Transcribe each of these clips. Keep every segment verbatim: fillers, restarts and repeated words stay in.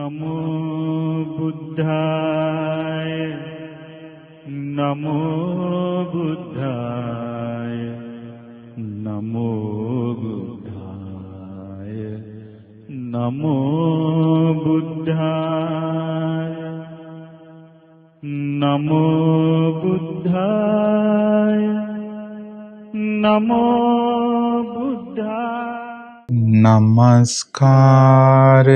नमो बुद्धाय नमो बुद्धाय नमो बुद्धाय नमो बुद्धाय नमो बुद्धाय नमो बुद्धाय नमस्कार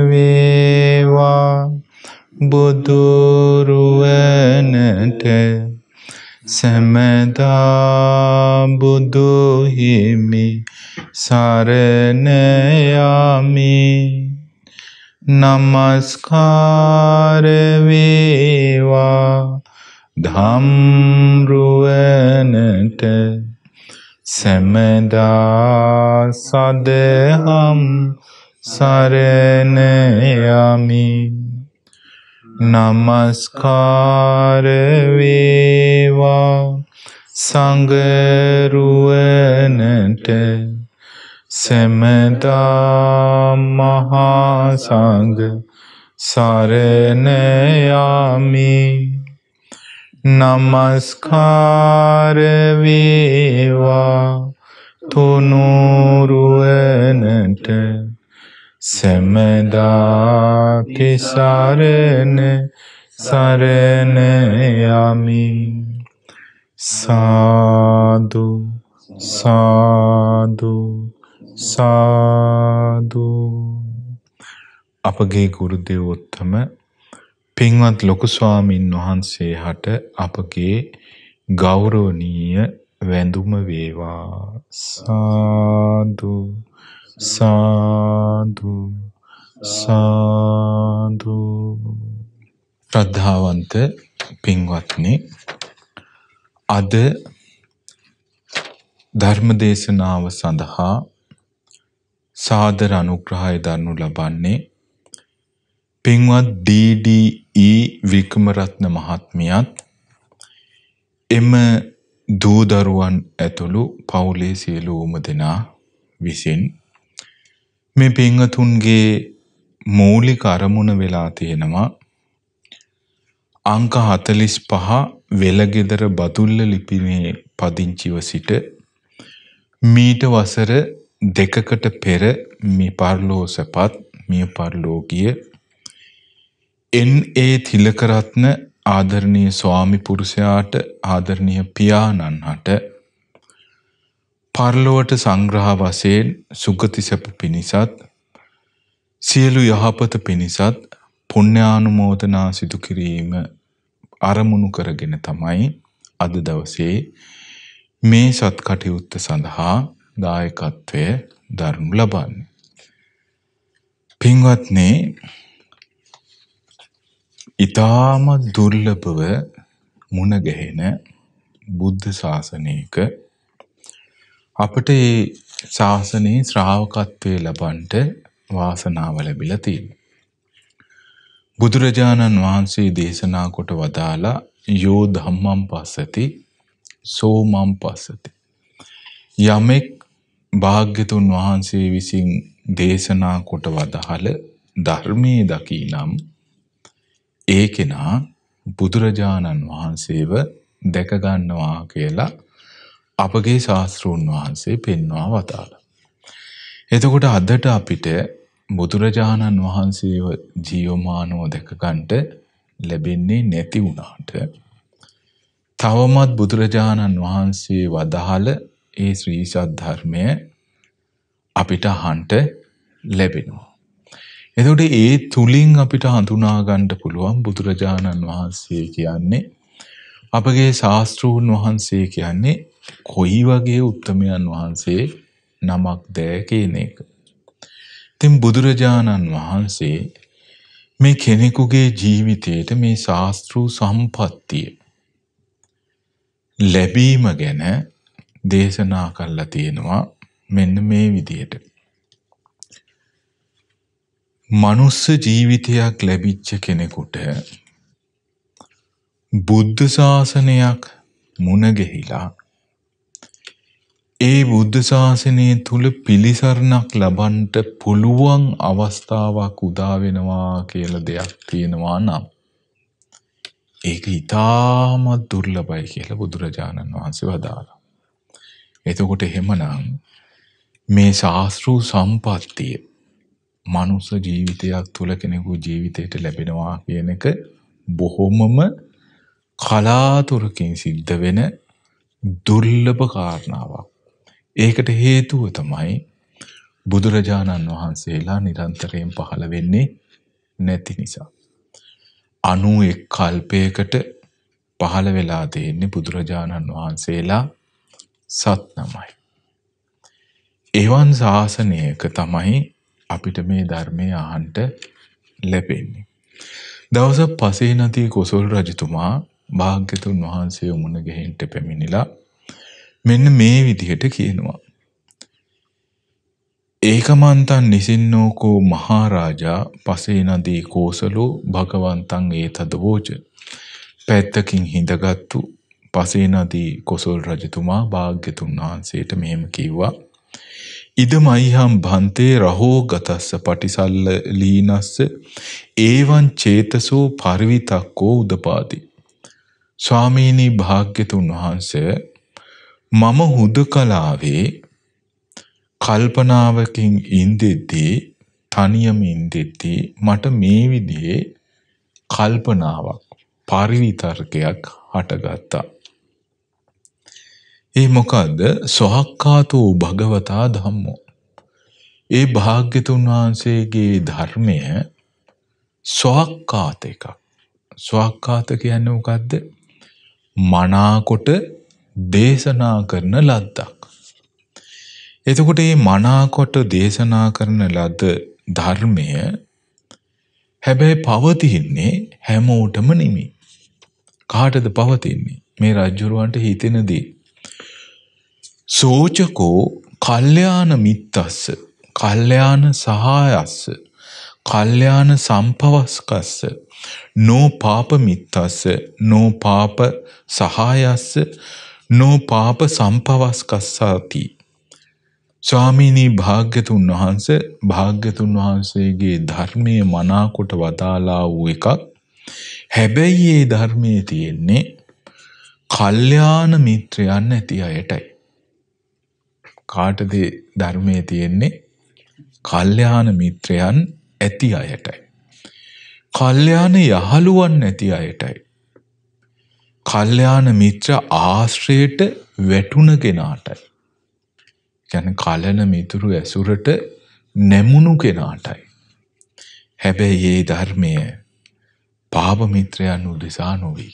वेवा බුදුරුවනට සැමදා බුදු හිමි සරණ යමි. නමස්කාර වේවා ධම්රුවනට සැමදා සදහම් සරණ යමි. නමස්කාර වේවා සංඝරුවනට සැමදා මහා සංඝ සරණ යමි. නමස්කාර වේවා තුනුරුවනට සැමදා තිසරණ සරණ යමි. සාදු සාදු සාදු. අපගේ ගුරු දේවෝත්තම පින්වත් ලොකු ස්වාමින් වහන්සේ හට අපගේ ගෞරවනීය වැඳුම වේවා. සාදු සාදු සාදු. ශ්‍රද්ධාවන්ත පින්වත්නි, අද ධර්මදේශනාව සඳහා සාදර අනුග්‍රහය දරනු ලබන්නේ පින්වත් ඩී ඩී ඊ වික්‍රමරත්න මහත්මියත් එම දූ දරුවන් ඇතුළු පවුලේ සියලුම දෙනා විසින් මේ පින්වතුන්ගේ මූලික අරමුණ වෙලා තියෙනවා අංක හතළිස් පහ වෙලගෙදර බදුල්ල ලිපිනේ පදිංචිව සිට මීට වසර දෙකකට පෙර මේ පරලෝසපත් මිය පරලෝකීය එන් ඒ තිලකරත්න ආදරණීය ස්වාමි පුරුෂයාට ආදරණීය පියාණන්හට පරලොවට සංග්‍රහ වශයෙන් සුගති සැප පිණිසත් සියලු යහපත පිණිසත් පුණ්‍යානුමෝදනා සිදු කිරීම අරමුණු කරගෙන තමයි අද දවසේ මේ සත් කටයුත්ත සඳහා දායකත්වය දරනු ලබන්නේ. පින්වත්නි, ඊටාම දුර්ලභව මුණ ගැහෙන බුද්ධ ශාසනයක අපට මේ ශාසනයේ ශ්‍රාවකත්වයේ ලබන්නට වාසනාව ලැබිලා තියෙනවා. බුදුරජාණන් වහන්සේ දේශනා කොට වදාලා යෝ ධම්මං පස්සති සෝ මං පස්සති. යමෙක් භාග්‍යතුන් වහන්සේ විසින් දේශනා කොට වදාළ ධර්මයේ දකිනම් ඒ කෙනා බුදුරජාණන් වහන්සේව දැක ගන්නවා කියලා අපගේ ශාස්ත්‍රූන් වහන්සේ පෙන්වා වදාළා. එතකොට අදට අපිට බුදුරජාණන් වහන්සේව ජීවමානව දැක ගන්නට ලැබෙන්නේ නැති වුණාට තවමත් බුදුරජාණන් වහන්සේ වදාළ ඒ ශ්‍රී සද්ධර්මය අපිට අහන්නට ලැබෙනවා. එතකොට ඒ තුලින් අපිට හඳුනා ගන්න පුළුවන් බුදුරජාණන් වහන්සේ කියන්නේ අපගේ ශාස්ත්‍රූන් වහන්සේ කියන්නේ කොයි වගේ උත්තමයන් වහන්සේ නමක්ද කියන එක. ඉතින් බුදුරජාණන් වහන්සේ මේ කෙනෙකුගේ ජීවිතයට මේ ශාස්ත්‍රීය සම්පත්තිය ලැබීම ගැන දේශනා කළා තියෙනවා මෙන්න මේ විදිහට. මනුස්ස ජීවිතයක් ලැබිච්ච කෙනෙකුට බුද්ධ ශාසනයක් මුණ ගැහිලා ඒ බුද්ධ ශාසනය තුල පිළිසරණක් ලබන්නට පුළුවන් අවස්ථාවක් උදා වෙනවා කියලා දෙයක් තියෙනවා නම් ඒක ඉතාමත් දුර්ලභයි කියලා බුදුරජාණන් වහන්සේ වදාළා. එතකොට එහෙමනම් මේ ශාස්ත්‍රීය සම්පත්තිය මනුස්ස ජීවිතයක් තුල කෙනෙකු ජීවිතයට ලැබෙනවා කියන එක බොහොමම කලාතුරකින් සිද්ධ වෙන දුර්ලභ කාරණාවක්. ඒකට හේතුව තමයි බුදුරජාණන් වහන්සේලා නිරන්තරයෙන් පහළ වෙන්නේ නැති නිසා. අනූ එක් කල්පයකට පහළ වෙලා තියෙන්නේ බුදුරජාණන් වහන්සේලා සත් නමයි. එවන් ශාසනයක තමයි අපිට මේ ධර්මය අහන්න ලැබෙන්නේ. දවසක් පසේනදී කොසල් රජතුමා භාග්‍යතුන් වහන්සේ මුණ ගැහෙන්න පැමිණිලා මෙන්න මේ විදිහට කියනවා. ඒකමන්තං නිසින්නෝකෝ මහරජා පසේනදී කෝසලෝ භගවන්තං ඒතදවෝච. පැත්තකින් හිඳගත්තු පසේනදී කොසල් රජතුමා භාග්‍යතුන් වහන්සේට මෙහෙම කිව්වා. ඉදමයිහම් භන්තේ රහෝ ගතස්ස පටිසල්ල ලීනස්ස ඒවං චේතසෝ පරිවිතක්කෝ උදපාති. ස්වාමීනි භාග්‍යතුන් වහන්සේ මම හුදකලාවේ කල්පනාවකින් ඉඳෙද්දී තනියම ඉඳෙද්දී මට මේ විදිහේ කල්පනාවක් පරිවිතර්කයක් හටගත්තා. ඒ මොකද්ද? සොහක්කාතෝ භගවතා ධම්මෝ. ඒ භාග්‍යතුන් වහන්සේගේ ධර්මය සොහක්කාත එකක්. සොහක්කාත කියන්නේ මොකද්ද? මනාකොට දේශනා කරන ලද්දක්. එතකොට මේ මනාකොට දේශනා කරන ලද ධර්මය හැබැයි පවතින්නේ හැමෝටම නෙමෙයි. කාටද පවතින්නේ? මේ රජුරවන්ට හිතෙනදී. සෝචකෝ කල්යාණ මිත්තස්ස කල්යාණ සහායස්ස කල්යාණ සම්පවස්කස්ස නෝ පාප මිත්තස්ස නෝ පාප සහායස්ස නෝ පාප සම්පවස්කස්සාති. ස්වාමීනි භාග්‍යතුන් වහන්සේ භාග්‍යතුන් වහන්සේගේ ධර්මයේ මනාකොට වදාලා වූ එකක්. හැබැයි මේ ධර්මයේ තියෙන්නේ කල්යාණ මිත්‍රයන් නැති අයටයි. කාටද ධර්මයේ තියෙන්නේ? කල්යාණ මිත්‍රයන් ඇති අයටයි. කල්යාණ යහළුවන් නැති අයටයි. කල්යාණ මිත්‍ර ආශ්‍රයයට වැටුණ කෙනාටයි. කියන්නේ කලන මිතුරු ඇසුරට නැමුණු කෙනාටයි. හැබැයි මේ ධර්මය පාප මිත්‍රයන් උදෙසා නොවේ.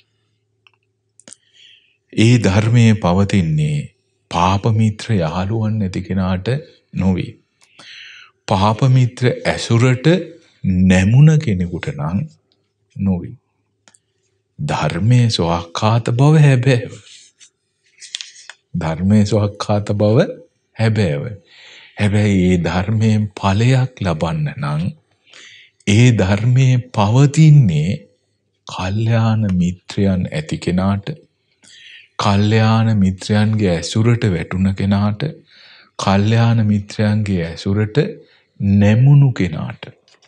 ඒ ධර්මයේ පවතින්නේ පාප මිත්‍ර යහළුවන් නැති කෙනාට නොවේ. පාප මිත්‍ර ඇසුරට නැමුණ කෙනෙකුට නම් නොවේ. ධර්මයේ සොහක්කාත බව හැබෑව. ධර්මයේ සොහක්කාත බව හැබෑව. හැබැයි ඒ ධර්මයෙන් ඵලයක් ලබන්න නම් ඒ ධර්මයේ පවතින්නේ කල්යාණ මිත්‍රයන් ඇති කෙනාට, කල්යාණ මිත්‍රයන්ගේ ඇසුරට වැටුණ කෙනාට, කල්යාණ මිත්‍රයන්ගේ ඇසුරට නැමුණු කෙනාට.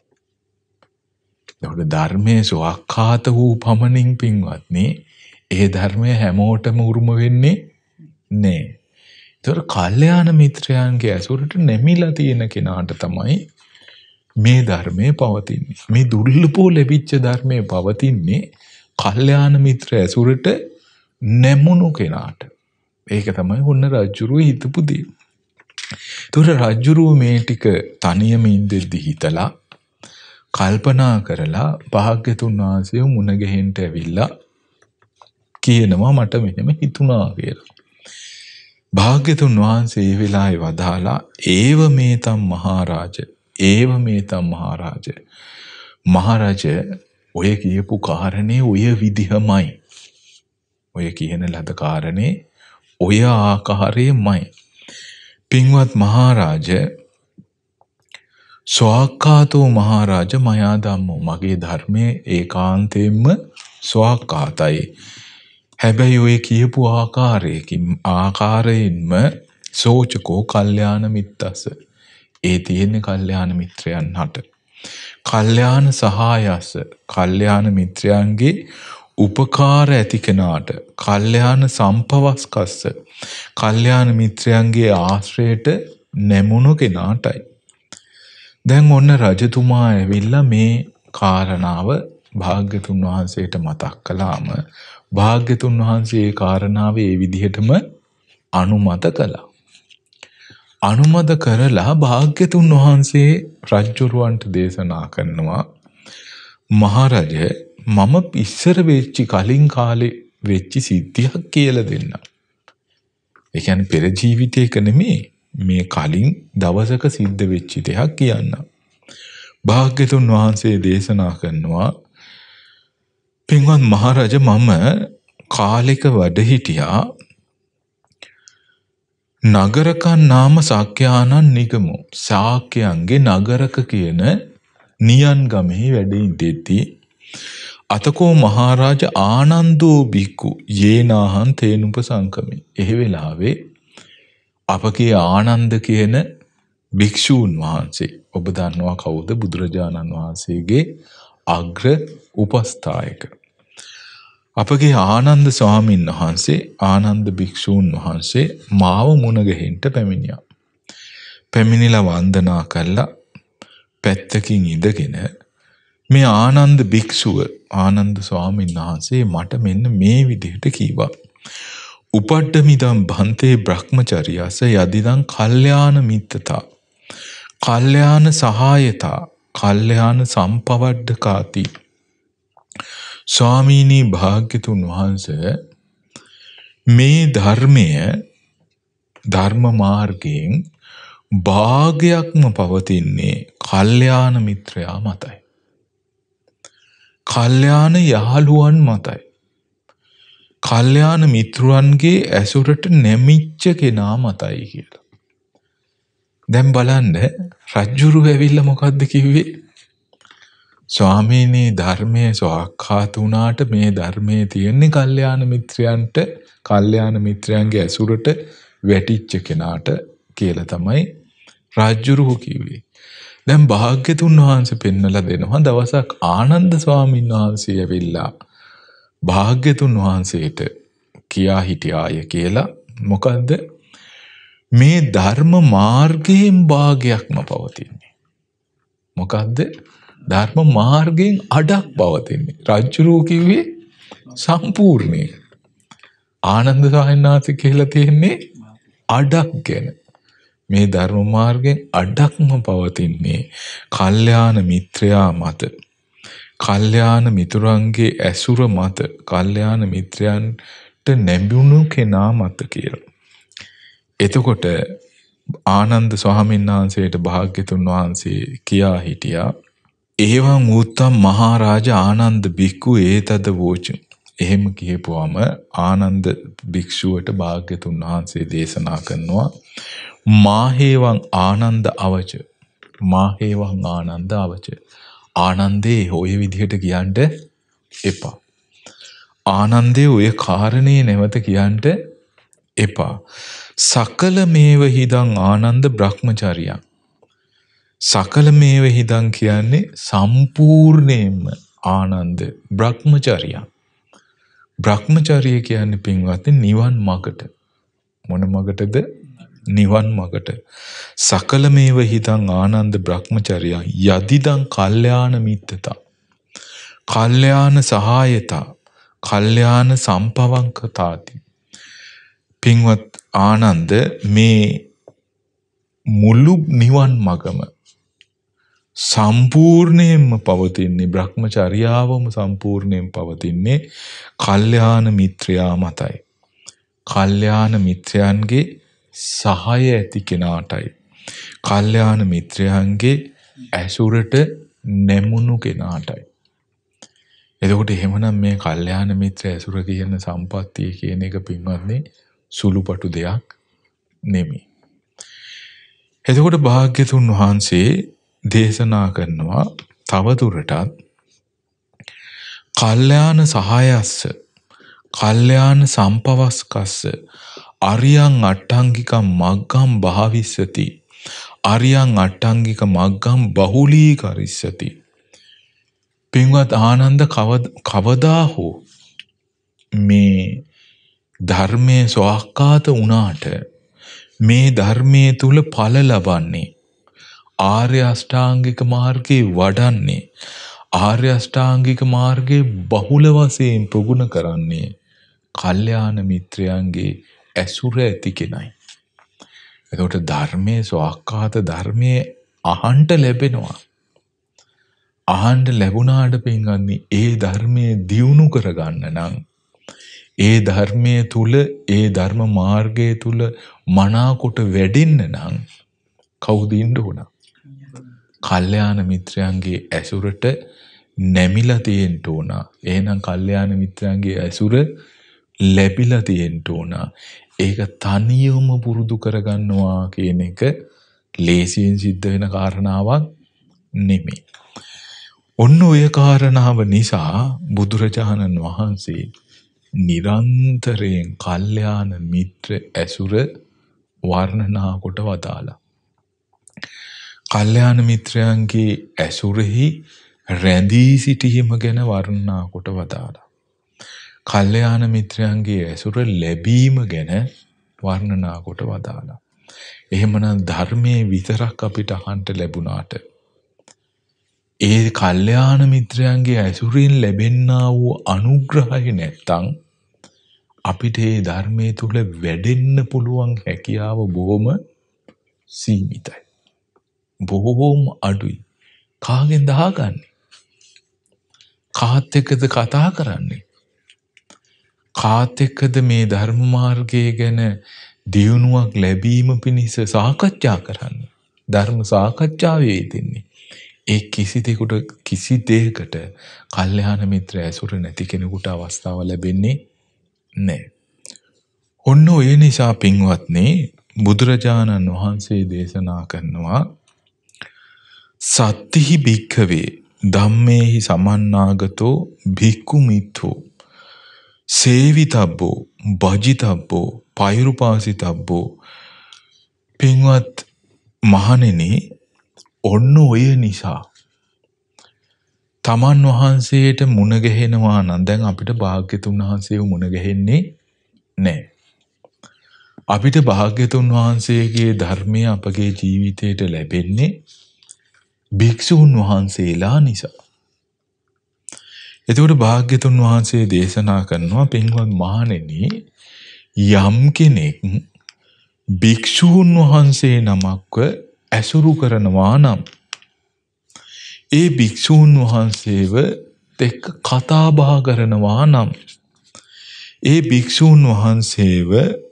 එතකොට ධර්මයේ සුවක්ඛාත වූ පමණින් පින්වත්නි, ඒ ධර්මය හැමෝටම උරුම වෙන්නේ නෑ. ඒතර කල්යාණ මිත්‍රයන්ගේ ඇසුරට නැමිලා තියෙන කෙනාට තමයි මේ ධර්මයේ පවතින්නේ. මේ දුර්ලභව ලැබිච්ච ධර්මයේ පවතින්නේ කල්යාණ මිත්‍ර ඇසුරට නැමුණු කෙනාට. ඒක තමයි ඔන්න රජුරුව හිතපු දේ. ඒතර රජුරුව මේ ටික තනියම ඉඳෙද්දි හිතලා කල්පනා කරලා භාග්‍යතුන් වහන්සේ මුණ ගැහෙන්න ඇවිල්ලා කියනවා මට මෙහෙම හිතුණා කියලා. භාග්‍යතුන් වහන්සේ ඒ වෙලාවේ වදාලා ඒව මේතම් මහරජ ඒව මේතම් මහරජ මහරජ ඔය කියපු කාරණේ ඔය විදිහමයි. ඔය කියන ලද කාරණේ ඔය ආකාරයෙන්මයි. පින්වත් මහරජ ස්වාක්ඛාතෝ මහරජ මයා ධම්මෝ, මගේ ධර්මයේ ඒකාන්තයෙන්ම ස්වාක්ඛාතයි. හැබැයි ඔය කියපු ආකාරයකින් ආකාරයෙන්ම සෝචකෝ කල්යාණ මිත්තස්ස. ඒ තියෙන්නේ කල්යාණ මිත්‍රයන් හට. කල්යාණ සහායස්ස. කල්යාණ මිත්‍රයන්ගේ උපකාර ඇති කෙනාට. කල්යාණ සම්පවස්කස්ස. කල්යාණ මිත්‍රයන්ගේ ආශ්‍රයට නැමුණු කෙනාටයි. දැන් ඔන්න රජතුමා ඇවිල්ලා මේ කාරණාව භාග්‍යතුන් වහන්සේට මතක් කළාම භාග්‍යතුන් වහන්සේ ඒ කාරණාව ඒ විදිහටම අනුමත කළා. අනුමත කරලා භාග්‍යතුන් වහන්සේ රජුරවන්ට දේශනා කරනවා, මහරජ, මම ඉස්සර වෙච්චි කලින් කාලේ වෙච්චි සිද්ධියක් කියලා දෙන්න. ඒ කියන්නේ පෙර ජීවිතයක නෙමෙයි, මේ කලින් දවසක සිද්ධ වෙච්ච දෙයක් කියන්න. භාග්‍යතුන් වහන්සේ දේශනා කරනවා, පින්වත් මහරජ, මම කාලෙක වැඩ හිටියා නගරකන් නාම සාක්‍යානන් නිගමු. ශාක්‍යයන්ගේ නගරක කියන නියන් ගමෙහි වැඩ ඉඳෙද්දී අතකෝ මහරජ ආනන්දෝ බික්කු යේනාහං තේනුප සංකමේ. ඒ වෙලාවේ අපගේ ආනන්ද කියන භික්ෂූන් වහන්සේ, ඔබ දන්නවා කවුද? බුදුරජාණන් වහන්සේගේ අග්‍ර උපස්ථායක අපගේ ආනන්ද ස්වාමීන් වහන්සේ, ආනන්ද භික්ෂූන් වහන්සේ මාව මුණ ගැහෙන්න පැමිණියා. පැමිණිලා වන්දනා කළා. පැත්තකින් ඉඳගෙන මේ ආනන්ද භික්ෂුව, ආනන්ද ස්වාමීන් වහන්සේ මට මෙන්න මේ විදිහට කීවා. උපඩ්ඩමිදම් භන්තේ බ්‍රහ්මචර්යස යදිදං කල්යාණ මිත්තතා කල්යාණ සහායතා කල්යාණ සම්පවඩ්ඩකාති. ස්වාමීනී භාග්‍යතුන් වහන්සේ, මේ ධර්මය ධර්ම මාර්ගයෙන් භාගයක්ම පවතින්නේ කල්යාණ මිත්‍රයා මතයි. කල්යාණ යහළුවන් මතයි. කල්යාණ මිත්‍රයන්ගේ ඇසුරට නැමිච්ච කෙනා මතයි කියලා. දැන් බලන්න රජ්ජුරුව ඇවිල්ලා මොකද්ද කිව්වේ? ස්වාමීනී, ධර්මයේ සාක්ෂාත් වුණාට මේ ධර්මයේ තියෙන්නේ කල්යාණ මිත්‍රයන්ට, කල්යාණ මිත්‍රයන්ගේ ඇසුරට වැටිච්ච කෙනාට කියලා තමයි රජ්ජුරුව කිව්වේ. දැන් භාග්‍යතුන් වහන්සේ පෙන්වලා දෙනවා, දවසක් ආනන්ද ස්වාමීන් වහන්සේ ඇවිල්ලා භාග්‍යතුන් වහන්සේට කියා හිටියාය කියලා. මොකද්ද? මේ ධර්ම මාර්ගයෙන් භාගයක්ම පවතින්නේ. මොකද්ද? ධර්ම මාර්ගයෙන් අඩක් පවතින්නේ. රජ්ජුරුව කිව්වේ සම්පූර්ණයෙන්. ආනන්ද ස්වාමීන් වහන්සේ කියලා තියෙන්නේ අඩක් ගැන. මේ ධර්ම මාර්ගයෙන් අඩක්ම පවතින්නේ කල්යාණ මිත්‍රයා මත, කල්යාණ මිතුරන්ගේ ඇසුර මත, කල්යාණ මිත්‍රයන්ට නැඹුණු කෙනා මත කියලා. එතකොට ආනන්ද ස්වාමීන් වහන්සේට භාග්‍යතුන් වහන්සේ කියා හිටියා, ඒවං උත්තම් මහරජ ආනන්ද බික්කු ඒතද වෝච. එහෙම කියපුවම ආනන්ද භික්ෂුවට භාග්‍යතුන් වහන්සේ දේශනා කරනවා, මාහේවං ආනන්ද අවච. මාහේවං ආනන්ද අවච. ආනන්දේ ඔය විදිහට කියන්න එපා. ආනන්දේ ඔය කාරණේ නැවත කියන්න එපා. සකල මේව හිදං ආනන්ද බ්‍රහ්මචර්යං. සකල මේව හිදං කියන්නේ සම්පූර්ණයෙන්ම ආනන්ද බ්‍රහ්මචර්යං. බ්‍රහ්මචර්ය කියන්නේ පින්වත්නි නිවන් මගට. මොන මගටද? නිවන් මගට. සකල මේව හිතං ආනන්ද බ්‍රහ්මචර්යං යදිදං කල්යාණ මිත්තතා කල්යාණ සහායතා කල්යාණ සම්පවංකතාති. පින්වත් ආනන්ද, මේ මුළු නිවන් මගම සම්පූර්ණයෙන්ම පවතින්නේ, බ්‍රහ්මචර්යාවම සම්පූර්ණයෙන් පවතින්නේ කල්යාණ මිත්‍රයා මතයි. කල්යාණ මිත්‍රයන්ගේ සහාය ඇති කෙනාටයි. කල්යාණ මිත්‍රයන්ගේ ඇසුරට නැමුණු කෙනාටයි. එතකොට එහෙමනම් මේ කල්යාණ මිත්‍ර ඇසුර කියන සම්පත්තිය කියන එක පින්වත්නි සුළුපටු දෙයක් නෙමෙයි. එතකොට භාග්‍යතුන් වහන්සේ දේශනා කරනවා තවදුරටත් කල්යාණ සහායස්ස කල්යාණ සම්පවස්කස්ස අරියං අට්ඨංගික මග්ගම් භාවිස්සති. අරියං අට්ඨංගික මග්ගම් බහුලීකරිස්සති. පින්වත් ආනන්ද කවදා හෝ මේ ධර්මයේ ස්වාක්කාත වුණාට මේ ධර්මයේ තුල ඵල ලබන්නේ ආර්ය අෂ්ටාංගික මාර්ගේ වඩන්නේ ආර්ය අෂ්ටාංගික මාර්ගේ බහුල වශයෙන් ප්‍රගුණ කරන්නේ කල්යාණ මිත්‍රයන්ගේ ඇසුර ඇති කෙනයි. එතකොට ධර්මයේ ස්වාක්කාත ධර්මයේ අහන්ට ලැබෙනවා. අහන්ට ලැබුණාට පින්වත්නි ඒ ධර්මයේ දියුණු කරගන්න නම් ඒ ධර්මයේ තුල ඒ ධර්ම මාර්ගයේ තුල මනාකොට වැඩෙන්න නම් කවුද ඉන්න ඕන? කල්යාණ මිත්‍රයන්ගේ ඇසුරට නැමිලා තියෙන්න ඕන. එහෙනම් කල්යාණ මිත්‍රයන්ගේ ඇසුර ලැබිලා තියෙන්න ඕන. ඒක තනියම පුරුදු කරගන්නවා කියන එක ලේසියෙන් සිද්ධ වෙන කාරණාවක් නෙමෙයි. ඔන්න ඔය කාරණාව නිසා බුදුරජාණන් වහන්සේ නිරන්තරයෙන් කල්යාණ මිත්‍ර ඇසුර වර්ණනා කොට වදාලා. කල්යාණ මිත්‍රයන්ගේ ඇසුරෙහි රැඳී සිටීම ගැන වර්ණනා කොට වදාලා. කල්යාණ මිත්‍රයන්ගේ ඇසුර ලැබීම ගැන වර්ණනා කොට වදාලා. එහෙමනම් ධර්මයේ විතරක් අපිට අහන්න ලැබුණාට ඒ කල්යාණ මිත්‍රයන්ගේ ඇසුරින් ලැබෙන්නා වූ අනුග්‍රහය නැත්තම් අපිට මේ ධර්මයේ තුල වැඩෙන්න පුළුවන් හැකියාව බොහොම සීමිතයි. බොහොම අඩුයි. කාගෙන්ද අහගන්නේ? කාත් එක්කද කතා කරන්නේ? කාත් එක්කද මේ ධර්ම මාර්ගය ගැන දියුණුවක් ලැබීම පිණිස සාකච්ඡා කරන්නේ? ධර්ම සාකච්ඡාවේ යෙදෙන්නේ. ඒ කිසි දෙයකට කිසි දෙයකට කල්යාණ මිත්‍ර ඇසුර නැති කෙනෙකුට අවස්ථාව ලැබෙන්නේ නැහැ. ඔන්න ඒ නිසා පින්වත්නි බුදුරජාණන් වහන්සේ දේශනා කරනවා සත්තිහි භික්ඛවේ ධම්මේහි සමන්නාගතෝ භික්ඛු මිත්‍රෝ සේවිතබ්බෝ භජිතබ්බෝ පෛරුපාසිතබ්බෝ. පින්වත් මහණෙනි ඔන්න ඔය නිසා තමන් වහන්සේට මුණ ගැහෙනවා නම් දැන් අපිට භාග්‍යතුන් වහන්සේව මුණ ගැහෙන්නේ නැහැ. අපිට භාග්‍යතුන් වහන්සේගේ ධර්මය අපගේ ජීවිතයට ලැබෙන්නේ භික්ෂුන් වහන්සේලා නිසා. එතකොට භාග්‍යතුන් වහන්සේ දේශනා කරනවා පින්වත් මහණෙනි යම් කෙනෙක් භික්ෂුන් වහන්සේ නමක්ව ඇසුරු කරනවා නම් ඒ භික්ෂූන් වහන්සේව එක්ක කතා බහ කරනවා නම් ඒ භික්ෂූන් වහන්සේව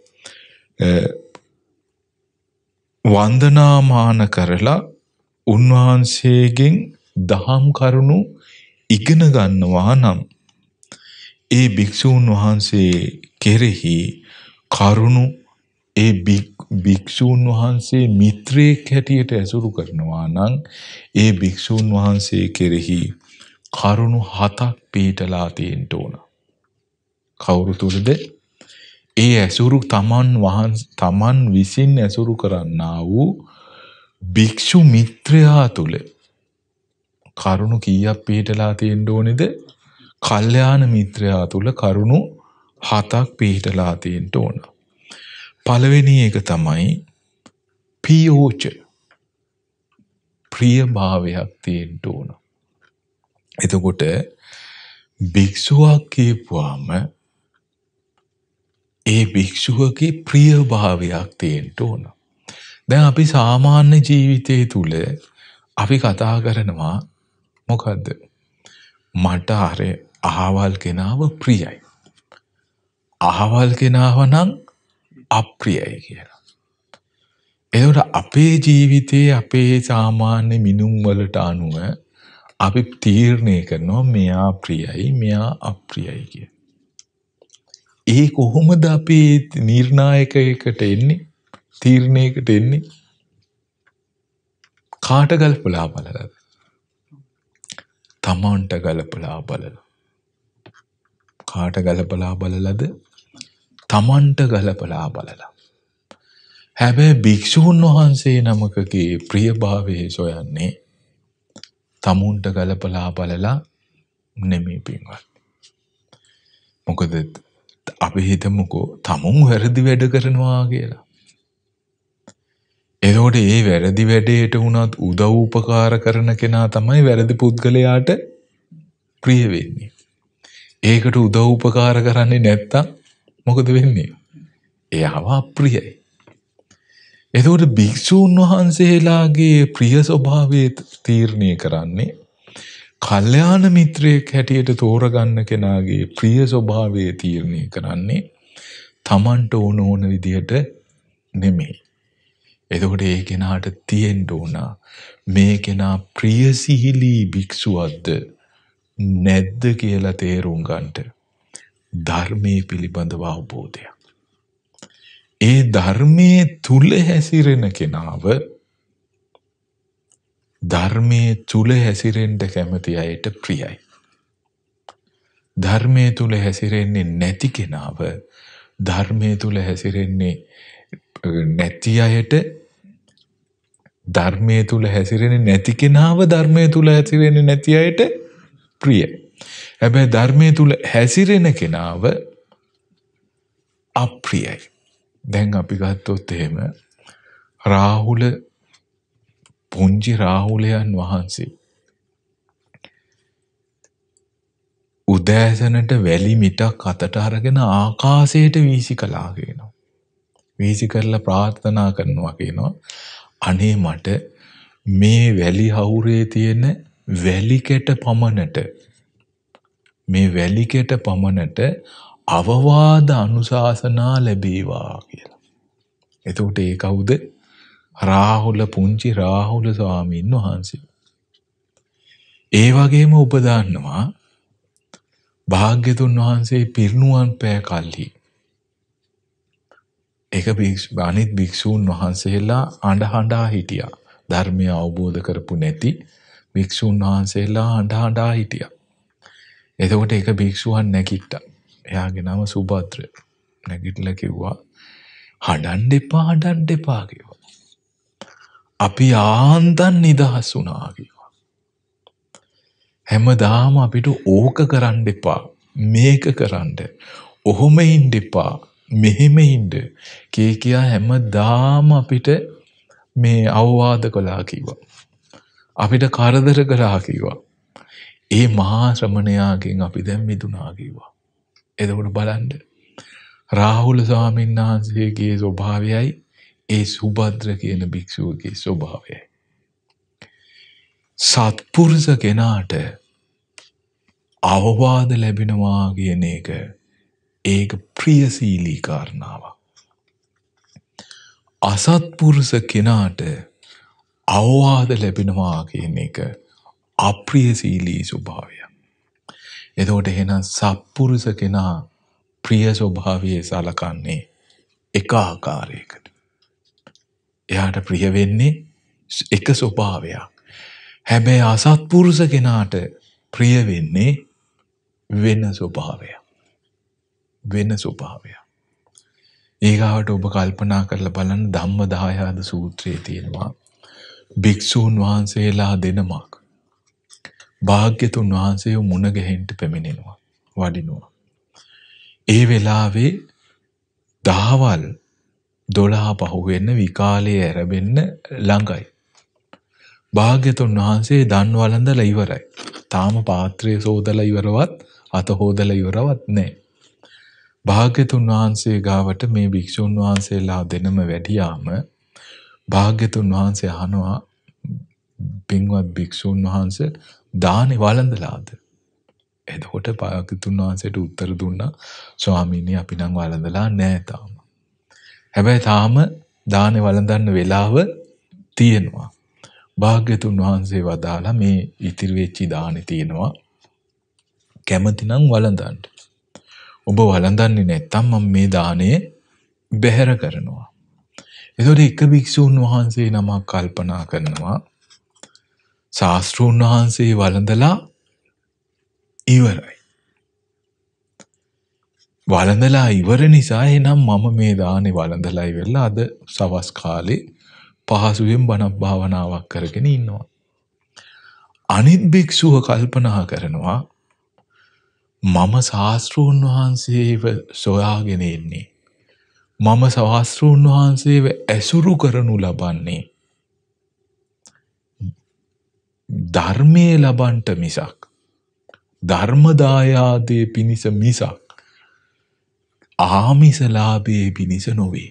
වන්දනාමාන කරලා උන්වහන්සේගෙන් දහම් කරුණු ඉගෙන ගන්නවා නම් ඒ භික්ෂූන් වහන්සේ කෙරෙහි කරුණු ඒ භික්ෂූන් වහන්සේ මිත්‍රයෙක් හැටියට ඇසුරු කරනවා නම් ඒ භික්ෂූන් වහන්සේ කෙරෙහි කරුණු හතක් පිටලා තියෙන්න ඕන. කවුරු තුලද? ඒ ඇසුරු තමන් වහන්ස තමන් විසින් ඇසුරු කරන්නා වූ භික්ෂු මිත්‍රයා තුල කරුණු කීයක් පිටලා තියෙන්න ඕනේද? කල්යාණ මිත්‍රයා තුල කරුණු හතක් පිටලා තියෙන්න ඕන. පළවෙනි එක තමයි පියෝච ප්‍රිය භාවයක් තියෙන්න ඕන. එතකොට භික්ෂුවක් කියපුවාම ඒ භික්ෂුවගේ ප්‍රිය භාවයක් තියෙන්න ඕන. දැන් අපි සාමාන්‍ය ජීවිතයේ තුල අපි කතා කරනවා මොකද්ද? මට අර අහවල් කෙනාව ප්‍රියයි. අහවල් කෙනාව නම් අප්‍රියයි කියලා. එතකොට අපේ ජීවිතයේ අපේ සාමාන්‍ය මිනුම් වලට අනුව අපි තීරණය කරනවා මෙයා ප්‍රියයි මෙයා අප්‍රියයි කියලා. ඒ කොහොමද අපි නිර්ණායකයකට එන්නේ? තීරණයකට එන්නේ? කාට ගල්පලා බලලාද? තමන්ට ගලපලා බලලා. කාට ගලපලා බලලාද? තමන්ට ගලපලා බලලා. හැබැයි භික්ෂූන් වහන්සේ නමකගේ ප්‍රියභාවයේ සොයන්නේ තමුන්ට ගලපලා බලලා නෙමෙයි පින්වත්. මොකද අපි හිතමුකෝ තමුන් වැරදි වැඩ කරනවා කියලා. එතකොට ඒ වැරදි වැඩේට වුණත් උදව් උපකාර කරන කෙනා තමයි වැරදි පුද්ගලයාට ප්‍රිය වෙන්නේ. ඒකට උදව් උපකාර කරන්නේ නැත්තම් මොකද වෙන්නේ? එයාව අප්‍රියයි. එතකොට භික්ෂූන් වහන්සේලාගේ ප්‍රිය ස්වභාවය තීරණය කරන්නේ කල්යාණ මිත්‍රයෙක් හැටියට තෝරගන්න කෙනාගේ ප්‍රිය ස්වභාවය තීරණය කරන්නේ තමන්ට ඕන ඕන විදියට නෙමෙයි. එතකොට ඒ කෙනාට තියෙන්න ඕන මේ කෙනා ප්‍රියශීලී භික්ෂුවක්ද නැද්ද කියලා තේරුම් ගන්නට ධර්මයේ පිළිබඳව අවබෝධය. ඒ ධර්මයේ තුල හැසිරෙන කෙනාව ධර්මයේ තුල හැසිරෙන්න කැමති අයට ප්‍රියයි. ධර්මයේ තුල හැසිරෙන්නේ නැති කෙනාව ධර්මයේ තුල හැසිරෙන්නේ නැති අයට ධර්මයේ තුල හැසිරෙන්නේ නැති කෙනාව ධර්මයේ තුල හැසිරෙන්නේ නැති අයට ප්‍රියයි. හැබැයි ධර්මයේ තුල හැසිරෙන කෙනාව අප්‍රියයි. දැන් අපි ගත්තොත් එහෙම රාහුල පුංචි රාහුලයන් වහන්සේ උදෑසනට වැලි මිටක් අතට අරගෙන ආකාශයට වීසි කළා කියනවා. වීසි කරලා ප්‍රාර්ථනා කරනවා කියනවා අනේ මට මේ වැලි හවුරේ තියෙන වැලි කෙට පමණට මේ වැලි කෙට පමණට අවවාද අනුශාසනා ලැබේවා කියලා. එතකොට ඒ කවුද? රාහුල පුංචි රාහුල ස්වාමීන් වහන්සේ. ඒ වගේම ඔබ දන්නවා භාග්‍යතුන් වහන්සේ පිරිනුවන් පෑ කල්හි එක අනිත් භික්ෂූන් වහන්සේලා අඬ හඬා හිටියා. ධර්මය අවබෝධ කරපු නැති භික්ෂූන් වහන්සේලා අඬ හඬා හිටියා. එතකොට එක භික්ෂුවක් නැගිට්ටා. එයාගේ නම සුභද්‍ර. නැගිටලා කිව්වා හඬන්න එපා හඬන්න එපා කිව්වා. අපි ආන්තන් නිදහස් වුණා කිව්වා. හැමදාම අපිට ඕක කරන්න එපා මේක කරන්න. ඔහොම ඉන්න එපා මෙහෙම ඉන්න කී කියා හැමදාම අපිට මේ අවවාද කළා කිව්වා. අපිට කරදර කළා කිව්වා. ඒ මහා ශ්‍රමණයාගෙන් අපි දැන් මිදුණා කිව්වා. එතකොට බලන්න රාහුල ස්වාමීන් වහන්සේගේ ස්වභාවයයි ඒ සුභද්‍ර කියන භික්ෂුවගේ ස්වභාවයයි. සත්පුරුෂ කෙනාට අවවාද ලැබෙනවා කියන එක ඒක ප්‍රියශීලී කාරණාවක්. අසත්පුරුෂ කෙනාට අවවාද ලැබෙනවා කියන එක අප්‍රියශීලී ස්වභාවයක්. එතකොට එහෙනම් සත්පුරුෂ කෙනා ප්‍රිය ස්වභාවයේ සලකන්නේ එක ආකාරයකට. එයාට ප්‍රිය වෙන්නේ එක ස්වභාවයක්. හැබැයි අසත්පුරුෂ කෙනාට ප්‍රිය වෙන්නේ වෙන ස්වභාවයක්. වෙන ස්වභාවයක්. ඊගාවට ඔබ කල්පනා කරලා බලන්න ධම්මදායාද සූත්‍රයේ තියෙනවා භික්ෂූන් වහන්සේලා දෙනමක් භාග්‍යතුන් වහන්සේ මුණ ගැහෙන්න පැමිණෙනවා වඩිනවා. ඒ වෙලාවේ දහවල් දොළහ පහුවෙන්න විකාලයේ ඇරෙන්න ළඟයි. භාග්‍යතුන් වහන්සේ දන් වළඳලා ඉවරයි. තාම පාත්‍රය සෝදලා ඉවරවත් අත හොදලා ඉවරවත් නැහැ. භාග්‍යතුන් වහන්සේ ගාවට මේ භික්ෂුන් වහන්සේලා දෙනම වැඩියාම භාග්‍යතුන් වහන්සේ අහනවා පින්වත් භික්ෂුන් වහන්සේ දානේ වළඳලාද? එතකොට භාග්‍යතුන් වහන්සේට උත්තර දුන්නා ස්වාමීනි අපි නම් වළඳලා නැහැ තාම. හැබැයි තාම දානේ වළඳන්න වෙලාව තියෙනවා. භාග්‍යතුන් වහන්සේ වදාලා මේ ඉතිරි වෙච්ච දානේ තියෙනවා. කැමති නම් වළඳන්න. ඔබ වළඳන්නේ නැත්නම් මම මේ දානේ බැහැර කරනවා. එතකොට එක භික්ෂුන් වහන්සේ නමක් කල්පනා කරනවා ශාස්ත්‍රූන් වහන්සේ වළඳලා ඉවරයි. වළඳලා ඉවර නිසා එහෙනම් මම මේ දානේ වළඳලා ඉවරලා අද සවස් කාලේ පහසුවෙන් බණ භාවනාවක් කරගෙන ඉන්නවා. අනිත් භික්ෂුව කල්පනා කරනවා මම ශාස්ත්‍රූන් වහන්සේව සොයාගෙන ඉන්නේ. මම ශාස්ත්‍රූන් වහන්සේව ඇසුරු කරනු ලබන්නේ ධර්මයේ ලබන්ට මිසක් ධර්මදායාදයේ පිණිස මිසක් ආමිස ලාභයේ පිණිස නොවේ.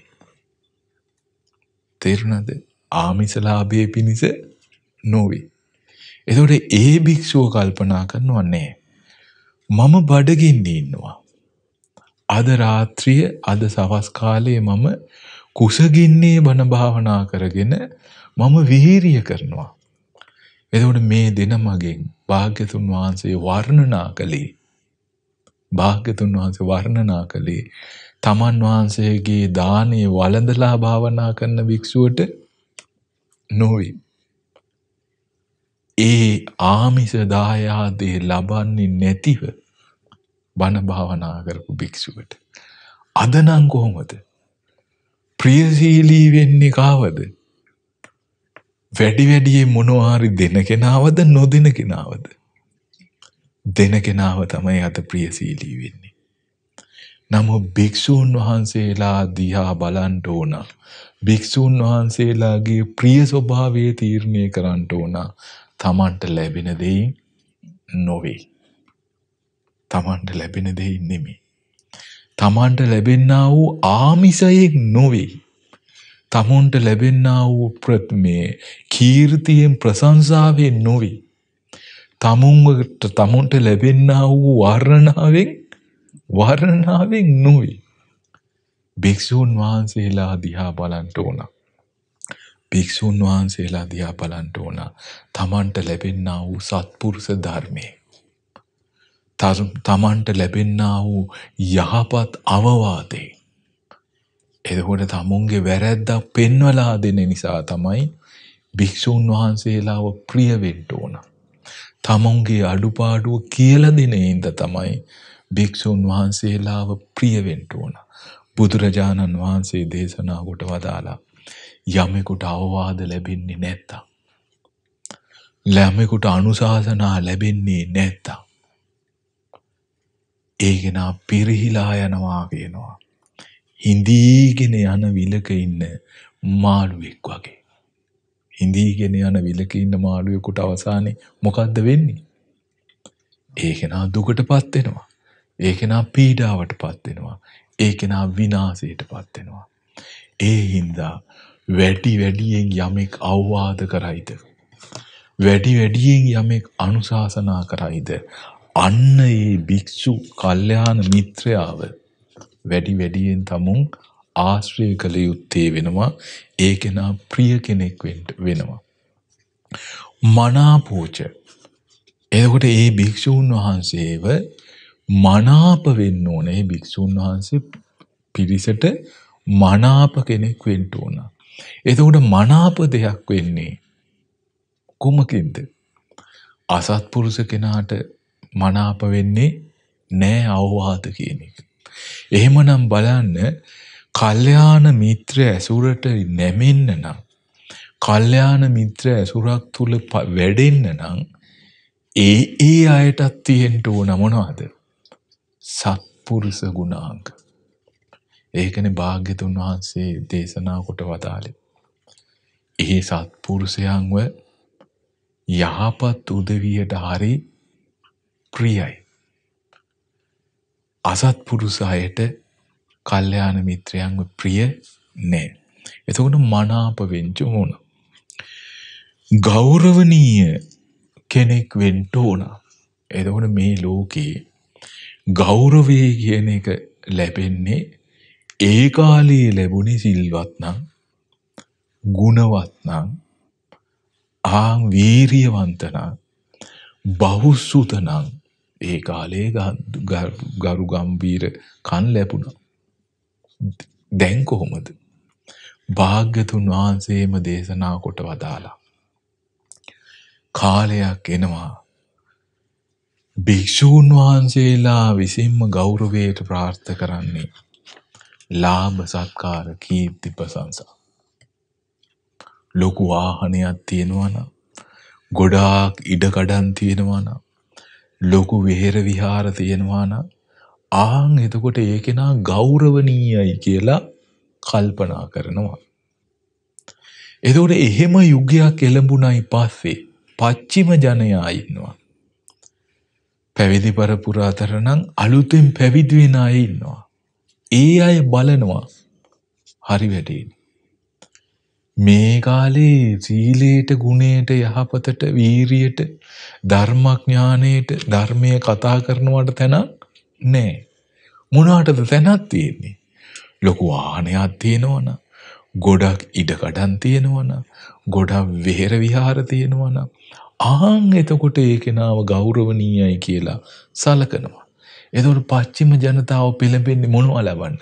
තේරුණාද? ආමිස ලාභයේ පිණිස නොවේ. එතකොට ඒ භික්ෂුව කල්පනා කරනවා නෑ මම බඩගින්න ඉන්නවා. අද රාත්‍රිය අද සවස් කාලයේ මම කුසගින්නේ බණ භාවනා කරගෙන මම විහිරිය කරනවා. එතකොට මේ දින මගෙන් භාග්‍යතුන් වහන්සේ වර්ණනා කළේ භාග්‍යතුන් වහන්සේ වර්ණනා කළේ තමන් වහන්සේගේ දානීය වළඳලා භාවනා කරන භික්ෂුවට නොවේ. ඒ ආමිස දායාදේ ලබන්නේ නැතිව බණ භාවනා කරපු භික්ෂුවට අද නම් කොහොමද ප්‍රියශීලී වෙන්නේ කාවද? වැඩි වැඩියෙන් මොනවා හරි දෙන කෙනාවද නොදෙන කෙනාවද? දෙන කෙනාව තමයි අද ප්‍රියශීලී වෙන්නේ. නමුත් භික්ෂූන් වහන්සේලා දිහා බලන්න ඕන. භික්ෂූන් වහන්සේලාගේ ප්‍රිය ස්වභාවය තීරණය කරන්න ඕන. තමන්ට ලැබෙන දෙයින් නොවේ. තමන්ට ලැබෙන දෙයින් නෙමෙයි. තමන්ට ලැබෙන්නා වූ ආමිසයෙන් නොවේ. තමන්ට ලැබෙන්නා වූ ප්‍රත්මේ කීර්තියෙන් ප්‍රශංසාවෙන් නොවේ. තමුන්ට තමුන්ට ලැබෙන්නා වූ වර්ණනාවෙන් වර්ණනාවෙන් නොවේ. භික්ෂූන් වහන්සේලා දිහා බලන්න ඕන. භික්ෂූන් වහන්සේලා දිහා බලන්න ඕන. තමන්ට ලැබෙන්නා වූ සත්පුරුෂ ධර්මයේ තමන්ට ලැබෙන්නා වූ යහපත් අවවාදේ. එතකොට තමුන්ගේ වැරැද්දක් පෙන්වලා දෙන නිසා තමයි භික්ෂූන් වහන්සේලාව ප්‍රිය වෙන්න ඕන. තමුන්ගේ අඩුපාඩුව කියලා දෙන ඉඳ තමයි භික්ෂූන් වහන්සේලාව ප්‍රිය වෙන්න ඕන. බුදුරජාණන් වහන්සේ දේශනා කොට වදාලා යමෙකුට අවවාද ලැබෙන්නේ නැත්තම් යමෙකුට අනුශාසනා ලැබෙන්නේ නැත්තම් ඒ කෙනා පිරිහිලා යනවා කියනවා. හිඳීගෙන යන විලක ඉන්න මාළුවෙක් වගේ. හිඳීගෙන යන විලක ඉන්න මාළුවෙකුට අවසානයේ මොකද්ද වෙන්නේ? ඒ කෙනා දුකටපත් වෙනවා. ඒ කෙනා පීඩාවටපත් වෙනවා. ඒ කෙනා විනාශයටපත් වෙනවා. ඒ හින්දා වැඩි වැඩියෙන් යමෙක් අවවාද කරයිද? වැඩි වැඩියෙන් යමෙක් අනුශාසනා කරයිද? අන්න ඒ භික්ෂු කල්යාණ මිත්‍රයාව වැඩි වැඩියෙන් තමුන් ආශ්‍රය කළ යුත්තේ වෙනවා. ඒ කෙනා ප්‍රිය කෙනෙක් වෙනවා. මනාපෝච. එතකොට ඒ භික්ෂූන් වහන්සේව මනාප වෙන්න ඕන. ඒ භික්ෂූන් වහන්සේ පිරිසට මනාප කෙනෙක් වෙන්න ඕන. එතකොට මනාප දෙයක් වෙන්නේ කුමකින්ද? අසත්පුරුෂ කෙනාට මනාප වෙන්නේ නෑ අවවාද කියන එක. එහෙමනම් බලන්න කල්යාණ මිත්‍ර ඇසුරට නැමෙන්න නම් කල්යාණ මිත්‍ර ඇසුරක් තුල වැඩෙන්න නම් ඒ ඒ අයටත් තියෙන්න ඕන මොනවද? සත්පුරුෂ ගුණාංග. ඒකනේ භාග්‍යතුන් වහන්සේ දේශනා කොට වදාළේ. ඒ සත්පුරුෂයන්ව යහපත් උදවියට හරි ප්‍රියයි. අසත්පුරුෂ අයට කල්යාණ මිත්‍රයන්ව ප්‍රිය නෑ. එතකොට මනාප වෙන්න ඕන. ගෞරවනීය කෙනෙක් වෙන්න ඕන. එතකොට මේ ලෝකේ ගෞරවය කියන එක ලැබෙන්නේ ඒ කාලේ ලැබුණේ සිල්වත් නම් ගුණවත් නම් ආ වීරියවන්ත නම් බහුසුත නම් ඒ කාලේ ගරු ගම්බීර කන් ලැබුණා. දැන් කොහොමද? භාග්‍යතුන් වහන්සේම දේශනා කොට වදාලා කාලයක් එනවා භික්ෂූන් වහන්සේලා විසින්ම ගෞරවයට ප්‍රාර්ථනා කරන්නේ ලාභ සත්කාර කීර්ති ප්‍රශංසා. ලොකු වාහනයක් තියෙනවා නම්, ගොඩාක් ඉඩකඩම් තියෙනවා නම්, ලොකු විහෙර විහාර තියෙනවා නම්, ආන් එතකොට ඒ කෙනා ගෞරවණීයයි කියලා කල්පනා කරනවා. එතකොට එහෙම යුගයක් එළඹුණයි පස්සේ පච්චිම ජනයා ඉන්නවා. පැවිදි පරපුර අතර නම් අලුතෙන් පැවිදි වෙන අය ඉන්නවා. ඒ අය බලනවා හරි වැඩේනේ. මේ කාලේ සීලයට, ගුණයට, යහපතට, වීරියට, ධර්මඥානයට, ධර්මයේ කතා කරනවට තැනක් නැහැ. මොනවටද තැනක් තියෙන්නේ? ලොකු වාහනයක් තියෙනවනම්, ගොඩක් ඉඩකඩම් තියෙනවනම්, ගොඩක් විහෙර විහාර තියෙනවනම්, ආන් එතකොට ඒ කෙනාව ගෞරවණීයයි කියලා සලකනවා. එතකොට පශ්චිම ජනතාව පෙළඹෙන්නේ මොනවා ලබන්නද?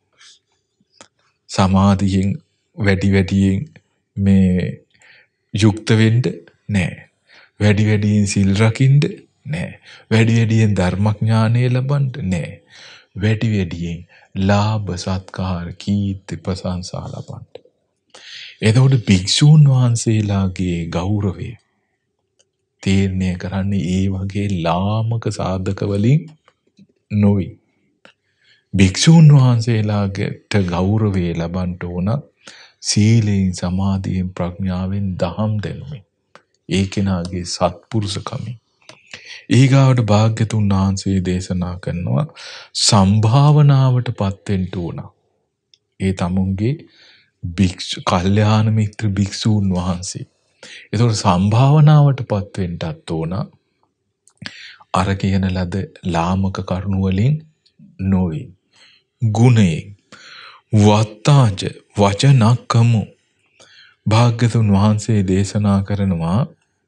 සමාධියෙන් වැඩි වැඩියෙන් මේ යුක්ත වෙන්න නෑ. වැඩි වැඩියෙන් සිල් රකින්න නෑ. වැඩි වැඩියෙන් ධර්මඥානය ලබන්න නෑ. වැඩි වැඩියෙන් ලාභ සත්කාර කීර්ති ප්‍රශංසා ලබන්න. එතකොට භික්ෂූන් වහන්සේලාගේ ගෞරවය තීරණය කරන්නේ ඒ වගේ ලාමක සාධක වලින් නොවේ. භික්ෂූන් වහන්සේලාට ගෞරවය ලබන්න ඕන සීලයෙන්, සමාධියෙන්, ප්‍රඥාවෙන්, දහම් දැනුමින්. ඒ කෙනාගේ සත්පුරුෂකමින්. ඊගාවට භාග්‍යතුන් වහන්සේ දේශනා කරනවා සම්භාවනාවට පත් වෙන්න ඕන. ඒ තමුන්ගේ භික්ෂු කල්යාණ මිත්‍ර භික්ෂූන් වහන්සේ. ඒතකොට සම්භාවනාවට පත් වෙන්නත් ඕන. අර කියන ලද ලාමක කරුණු වලින් නොවේ. ගුණයෙන් වත්තාජ වචනක්කමු. භාග්‍යතුන් වහන්සේ දේශනා කරනවා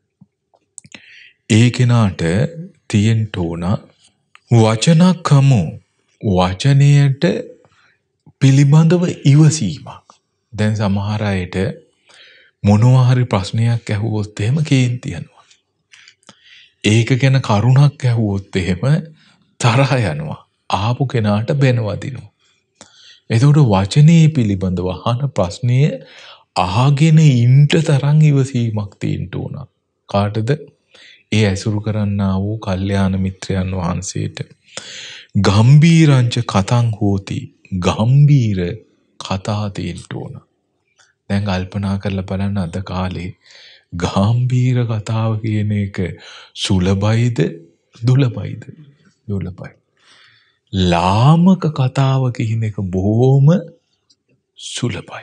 ඒ කෙනාට තියෙන්න ඕන වචනක්කමු. වචනයට පිළිබඳව ඉවසීමක්. දැන් සමහර අයට මොනවා හරි ප්‍රශ්නයක් ඇහුවොත් එහෙම කේන්ති යනවා. ඒක ගැන කරුණක් ඇහුවොත් එහෙම තරහ යනවා. ආපු කෙනාට බැන වදිනවා. එතකොට වචනේ පිළිබඳව අහන ප්‍රශ්නය අහගෙන ඉන්න තරම් ඉවසීමක් තියෙන්න ඕන. කාටද? ඒ ඇසුරු කරන්නා වූ කල්යාණ මිත්‍රයන් වහන්සේට. ගම්බීරංච කතං හෝති. ගම්බීර කතා තියෙන්න ඕන. දැන් කල්පනා කරලා බලන්න අද කාලේ ගාම්භීර කතාව කියන එක සුලභයිද දුලභයිද? දුලභයි. ලාමක කතාව කියන එක බොහොම සුලභයි.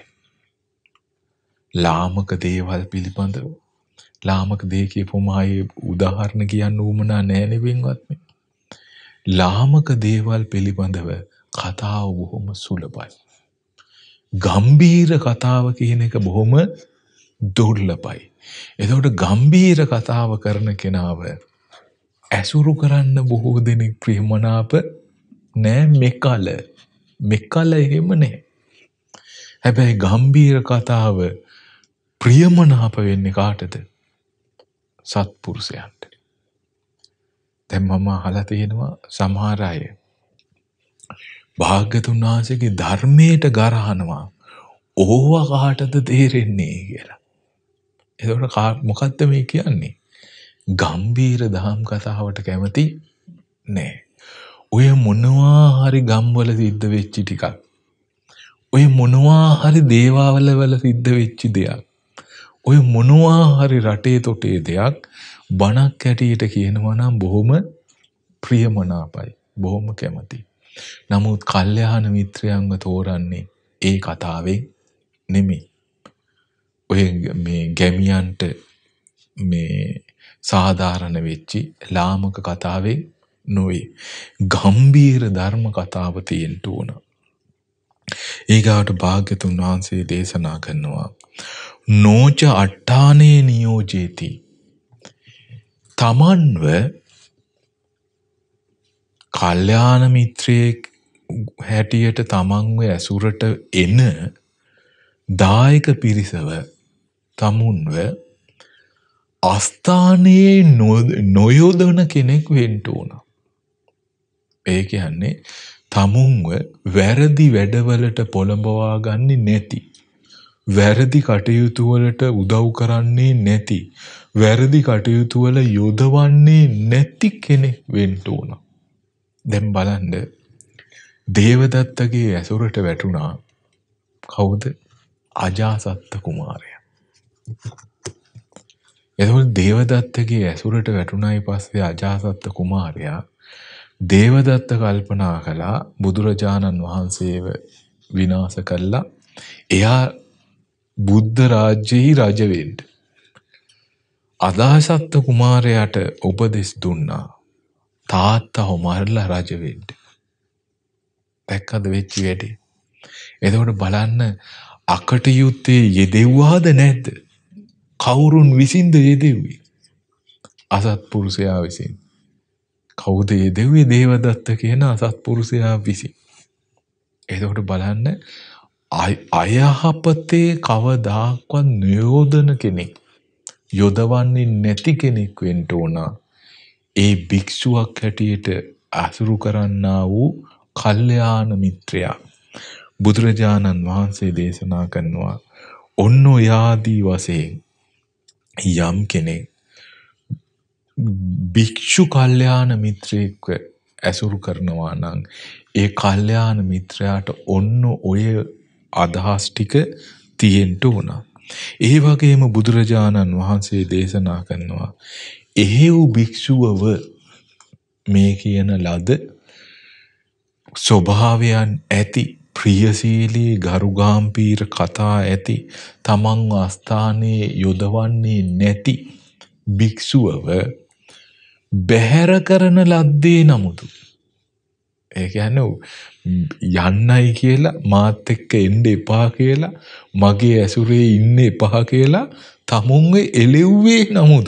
ලාමක දේවල් පිළිබඳව ලාමක දේ කියපුවම ආයේ උදාහරණ කියන්න උවමනා නැහැ නෙවෙන්වත්. ලාමක දේවල් පිළිබඳව කතාව බොහොම සුලභයි. ගම්බීර කතාව කියන එක බොහොම දුර්ලභයි. එතකොට ගම්බීර කතාව කරන කෙනාව ඇසුරු කරන්න බොහෝ දෙනෙක් ප්‍රියමනාප නෑ. මෙකල මෙකල එහෙම නෑ. හැබැයි ගම්බීර කතාව ප්‍රියමනාප වෙන්නේ කාටද? සත්පුරුෂයන්ට. දැන් මම අහලා තියෙනවා සමහර අය භාග්‍යතුන් වහන්සේගේ ධර්මයට ගරහනවා ඕවා කාටද තේරෙන්නේ කියලා. එතකොට මොකද්ද මේ කියන්නේ? ගම්බීර දහම් කතාවට කැමති නෑ. ඔය මොනවා හරි ගම්වල සිද්ධ වෙච්ච ටිකක්, ඔය මොනවා හරි දේවාවල වල සිද්ධ වෙච්ච දෙයක්, ඔය මොනවා හරි රටේ තොටේ දෙයක් බණක් ඇටියට කියනවා නම් බොහොම ප්‍රියමනාපයි, බොහොම කැමති. නමුත් කල්යාණ මිත්‍රයන්ව තෝරන්නේ ඒ කතාවෙන් නෙමෙයි. ඔය මේ ගැමියන්ට මේ සාධාරණ වෙච්චි ලාමක කතාවෙන් නොවේ. ගම්බීර ධර්ම කතාව තියෙන්න ඕන. ඊගාට භාග්‍යතුන් වහන්සේ දේශනා කරනවා නෝච අට්ඨානේ නියෝජේති. තමන්ව කල්යාණ මිත්‍රයෙක් හැටියට තමන්ව ඇසුරට එන දායක පිරිසව තමුන්ව අස්ථානයේ නොයොදවන කෙනෙක් වෙන්න ඕන. ඒ කියන්නේ තමුන්ව වැරදි වැඩවලට පොළඹවා ගන්නේ නැති, වැරදි කටයුතු වලට උදව් කරන්නේ නැති, වැරදි කටයුතු වල යොදවන්නේ නැති කෙනෙක් වෙන්න ඕන. දැන් බලන්න දේවදත්තගේ ඇසුරට වැටුණා කවුද? අජාසත්ත කුමාරයා. එතකොට දේවදත්තගේ ඇසුරට වැටුණායි පස්සේ අජාසත්ත කුමාරයා දේවදත්ත කල්පනා කළා බුදුරජාණන් වහන්සේව විනාශ කළා එයා බුද්ධ රාජ්‍යයේ රජ වෙන්න. අජාසත්ත කුමාරයාට උපදෙස් දුන්නා තාත්තව මරලා රජ වෙන්න. දැක්කද වෙච්ච වැඩේ? එතකොට බලන්න අකටයුත්තේ යෙදෙව්වාද නැද්ද? කවුරුන් විසින්ද යෙදෙව්වේ? අසත්පුරුෂයා විසින්. කවුද යෙදෙව්වේ? දේවදත්ත කියන අසත්පුරුෂයා විසින්. එතකොට බලන්න අයහපතේ කවදාක්වත් නියෝදන කෙනෙක්, යොදවන්නේ නැති කෙනෙක් වෙන්න ඕන. ඒ භික්ෂුවක් හැටියට අසුරු කරන්නා වූ කල්යාණ මිත්‍රයා. බුදුරජාණන් වහන්සේ දේශනා කරනවා ඔන්න ඔය ආදී වශයෙන් යම් කෙනෙක් භික්ෂු කල්යාණ මිත්‍රයෙක්ව ඇසුරු කරනවා නම් ඒ කල්යාණ මිත්‍රයාට ඔන්න ඔය අදහස් ටික තියෙන්න ඕන. ඒ වගේම බුදුරජාණන් වහන්සේ දේශනා කරනවා එහෙව් භික්ෂුවව මේ කියන ලද ස්වභාවයන් ඇති, ප්‍රියශීලී ගරුගාම්භීර කතා ඇති, තමන්ව අස්ථානයේ යොදවන්නේ නැති භික්ෂුවව බැහැර කරන ලද්දේ නමුදු. ඒ කියන්නේ යන්නයි කියලා මාත් එක්ක එන්න එපා කියලා, මගේ ඇසුරේ ඉන්න එපා කියලා තමුන්ව එළෙව්වේ නමුදු.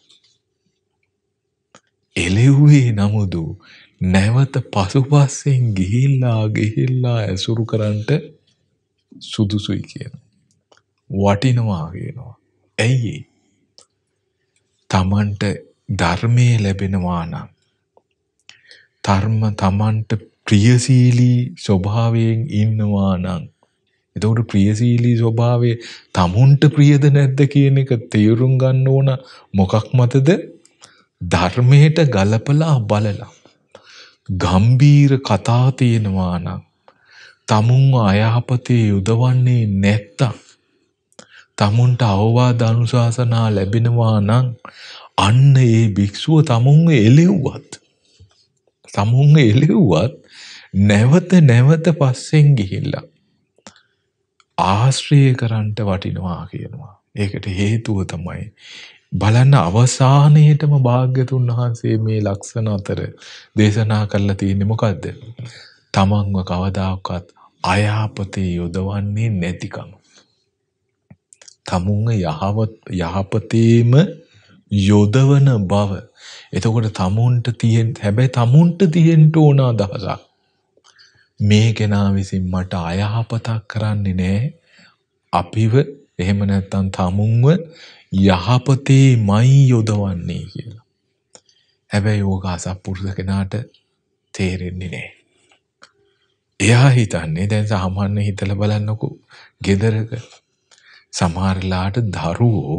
එළෙව්වේ නමුදු නැවත පසුපස්සෙන් ගිහිල්ලා ගිහිල්ලා ඇසුරු කරන්ට සුදුසුයි කියන. වටිනවා කියනවා. ඇයි? තමන්ට ධර්මයේ ලැබෙනවා නම්, ධර්ම තමන්ට ප්‍රියශීලී ස්වභාවයෙන් ඉන්නවා නම්, එතකොට ප්‍රියශීලී ස්වභාවය තමුන්ට ප්‍රියද නැද්ද කියන එක තේරුම් ගන්න ඕන. මොකක් මතද? ධර්මයට ගලපලා බලලා. ගම්බීර කතා තියෙනවා නම්, තමුන්ව අයහපතේ යොදවන්නේ නැත්තම්, තමුන්ට අවවාද අනුශාසනා ලැබෙනවා නම් අන්න ඒ භික්ෂුව තමුන්ව එළෙව්වත් තමුන්ව එළෙව්වත් නැවත නැවත පස්සෙන් ගිහිල්ලා ආශ්‍රය කරන්ට වටිනවා කියනවා. ඒකට හේතුව තමයි බලන්න අවසානයේටම භාග්‍යතුන් වහන්සේ මේ ලක්ෂණ අතර දේශනා කරලා තියෙන්නේ මොකද්ද? තමන්ව කවදාකවත් අයහපතේ යොදවන්නේ නැතිකම. තමුන්ව යහපතේම යොදවන බව. එතකොට තමුන්ට තියෙන හැබැයි තමුන්ට තියෙන්න ඕන අදහසක්. මේ කෙනා විසින් මට අයහපතක් කරන්නේ නැහැ. අපිව එහෙම නැත්නම් තමුන්ව යහපතේමයි යොදවන්නේ කියලා. හැබැයි ඕක අසත්පුරුෂ කෙනාට තේරෙන්නේ නැහැ. එයා හිතන්නේ දැන් සාමාන්‍ය හිතලා බලන්නකෝ ගෙදරක සමහරලාට දරුවෝ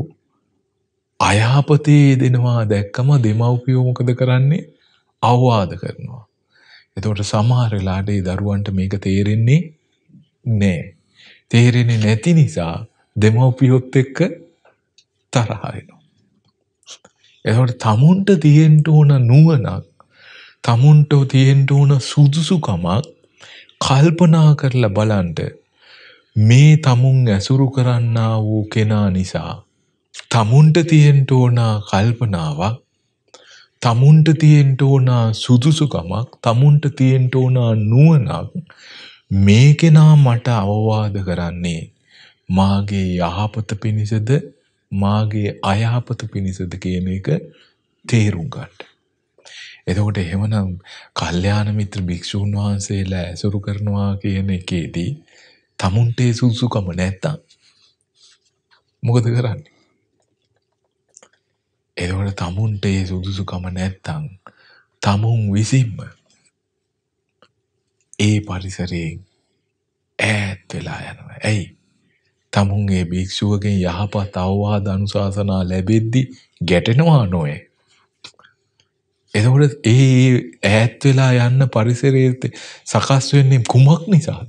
අයහපතේ දෙනවා දැක්කම දෙමව්පියෝ මොකද කරන්නේ? අවවාද කරනවා. එතකොට සමහර වෙලාවට ඒ දරුවන්ට මේක තේරෙන්නේ නැහැ. තේරෙන්නේ නැති නිසා දෙමව්පියොත් එක්ක තරහ වෙනවා. එතකොට තමුන්ට තියෙන්න ඕන නුවණක්, තමුන්ට තියෙන්න ඕන සුදුසුකමක් කල්පනා කරලා බලන්න. මේ තමුන් ඇසුරු කරන්නා වූ කෙනා නිසා තමුන්ට තියෙන්න ඕන කල්පනාවක්, තමුන්ට තියෙන්න ඕන සුදුසුකමක්, තමුන්ට තියෙන්න ඕන නුවණක්. මේ කෙනා මට අවවාද කරන්නේ මාගේ යහපත පිණිසද මාගේ අයහපත පිණිසද කියන එක තේරුම් ගන්න. එතකොට එහෙමනම් කල්යාණ මිත්‍ර භික්ෂුන් වහන්සේලා ඇසුරු කරනවා කියන එකේදී තමුන්ට සුදුසුකම නැත්තම් මොකද කරන්නේ? එතකොට තමුන්ට ඒ සුදුසුකම නැත්තම් තමුන් විසින්ම ඒ පරිසරයෙන් ඈත් වෙලා යනවා. ඇයි? තමුන්ගේ භික්ෂුවගෙන් යහපත් අවවාද අනුශාසනා ලැබෙද්දි ගැටෙනවා නොවේ. එතකොට ඒ ඈත් වෙලා යන්න පරිසරයේ සකස් වෙන්නේ කුමක් නිසාද?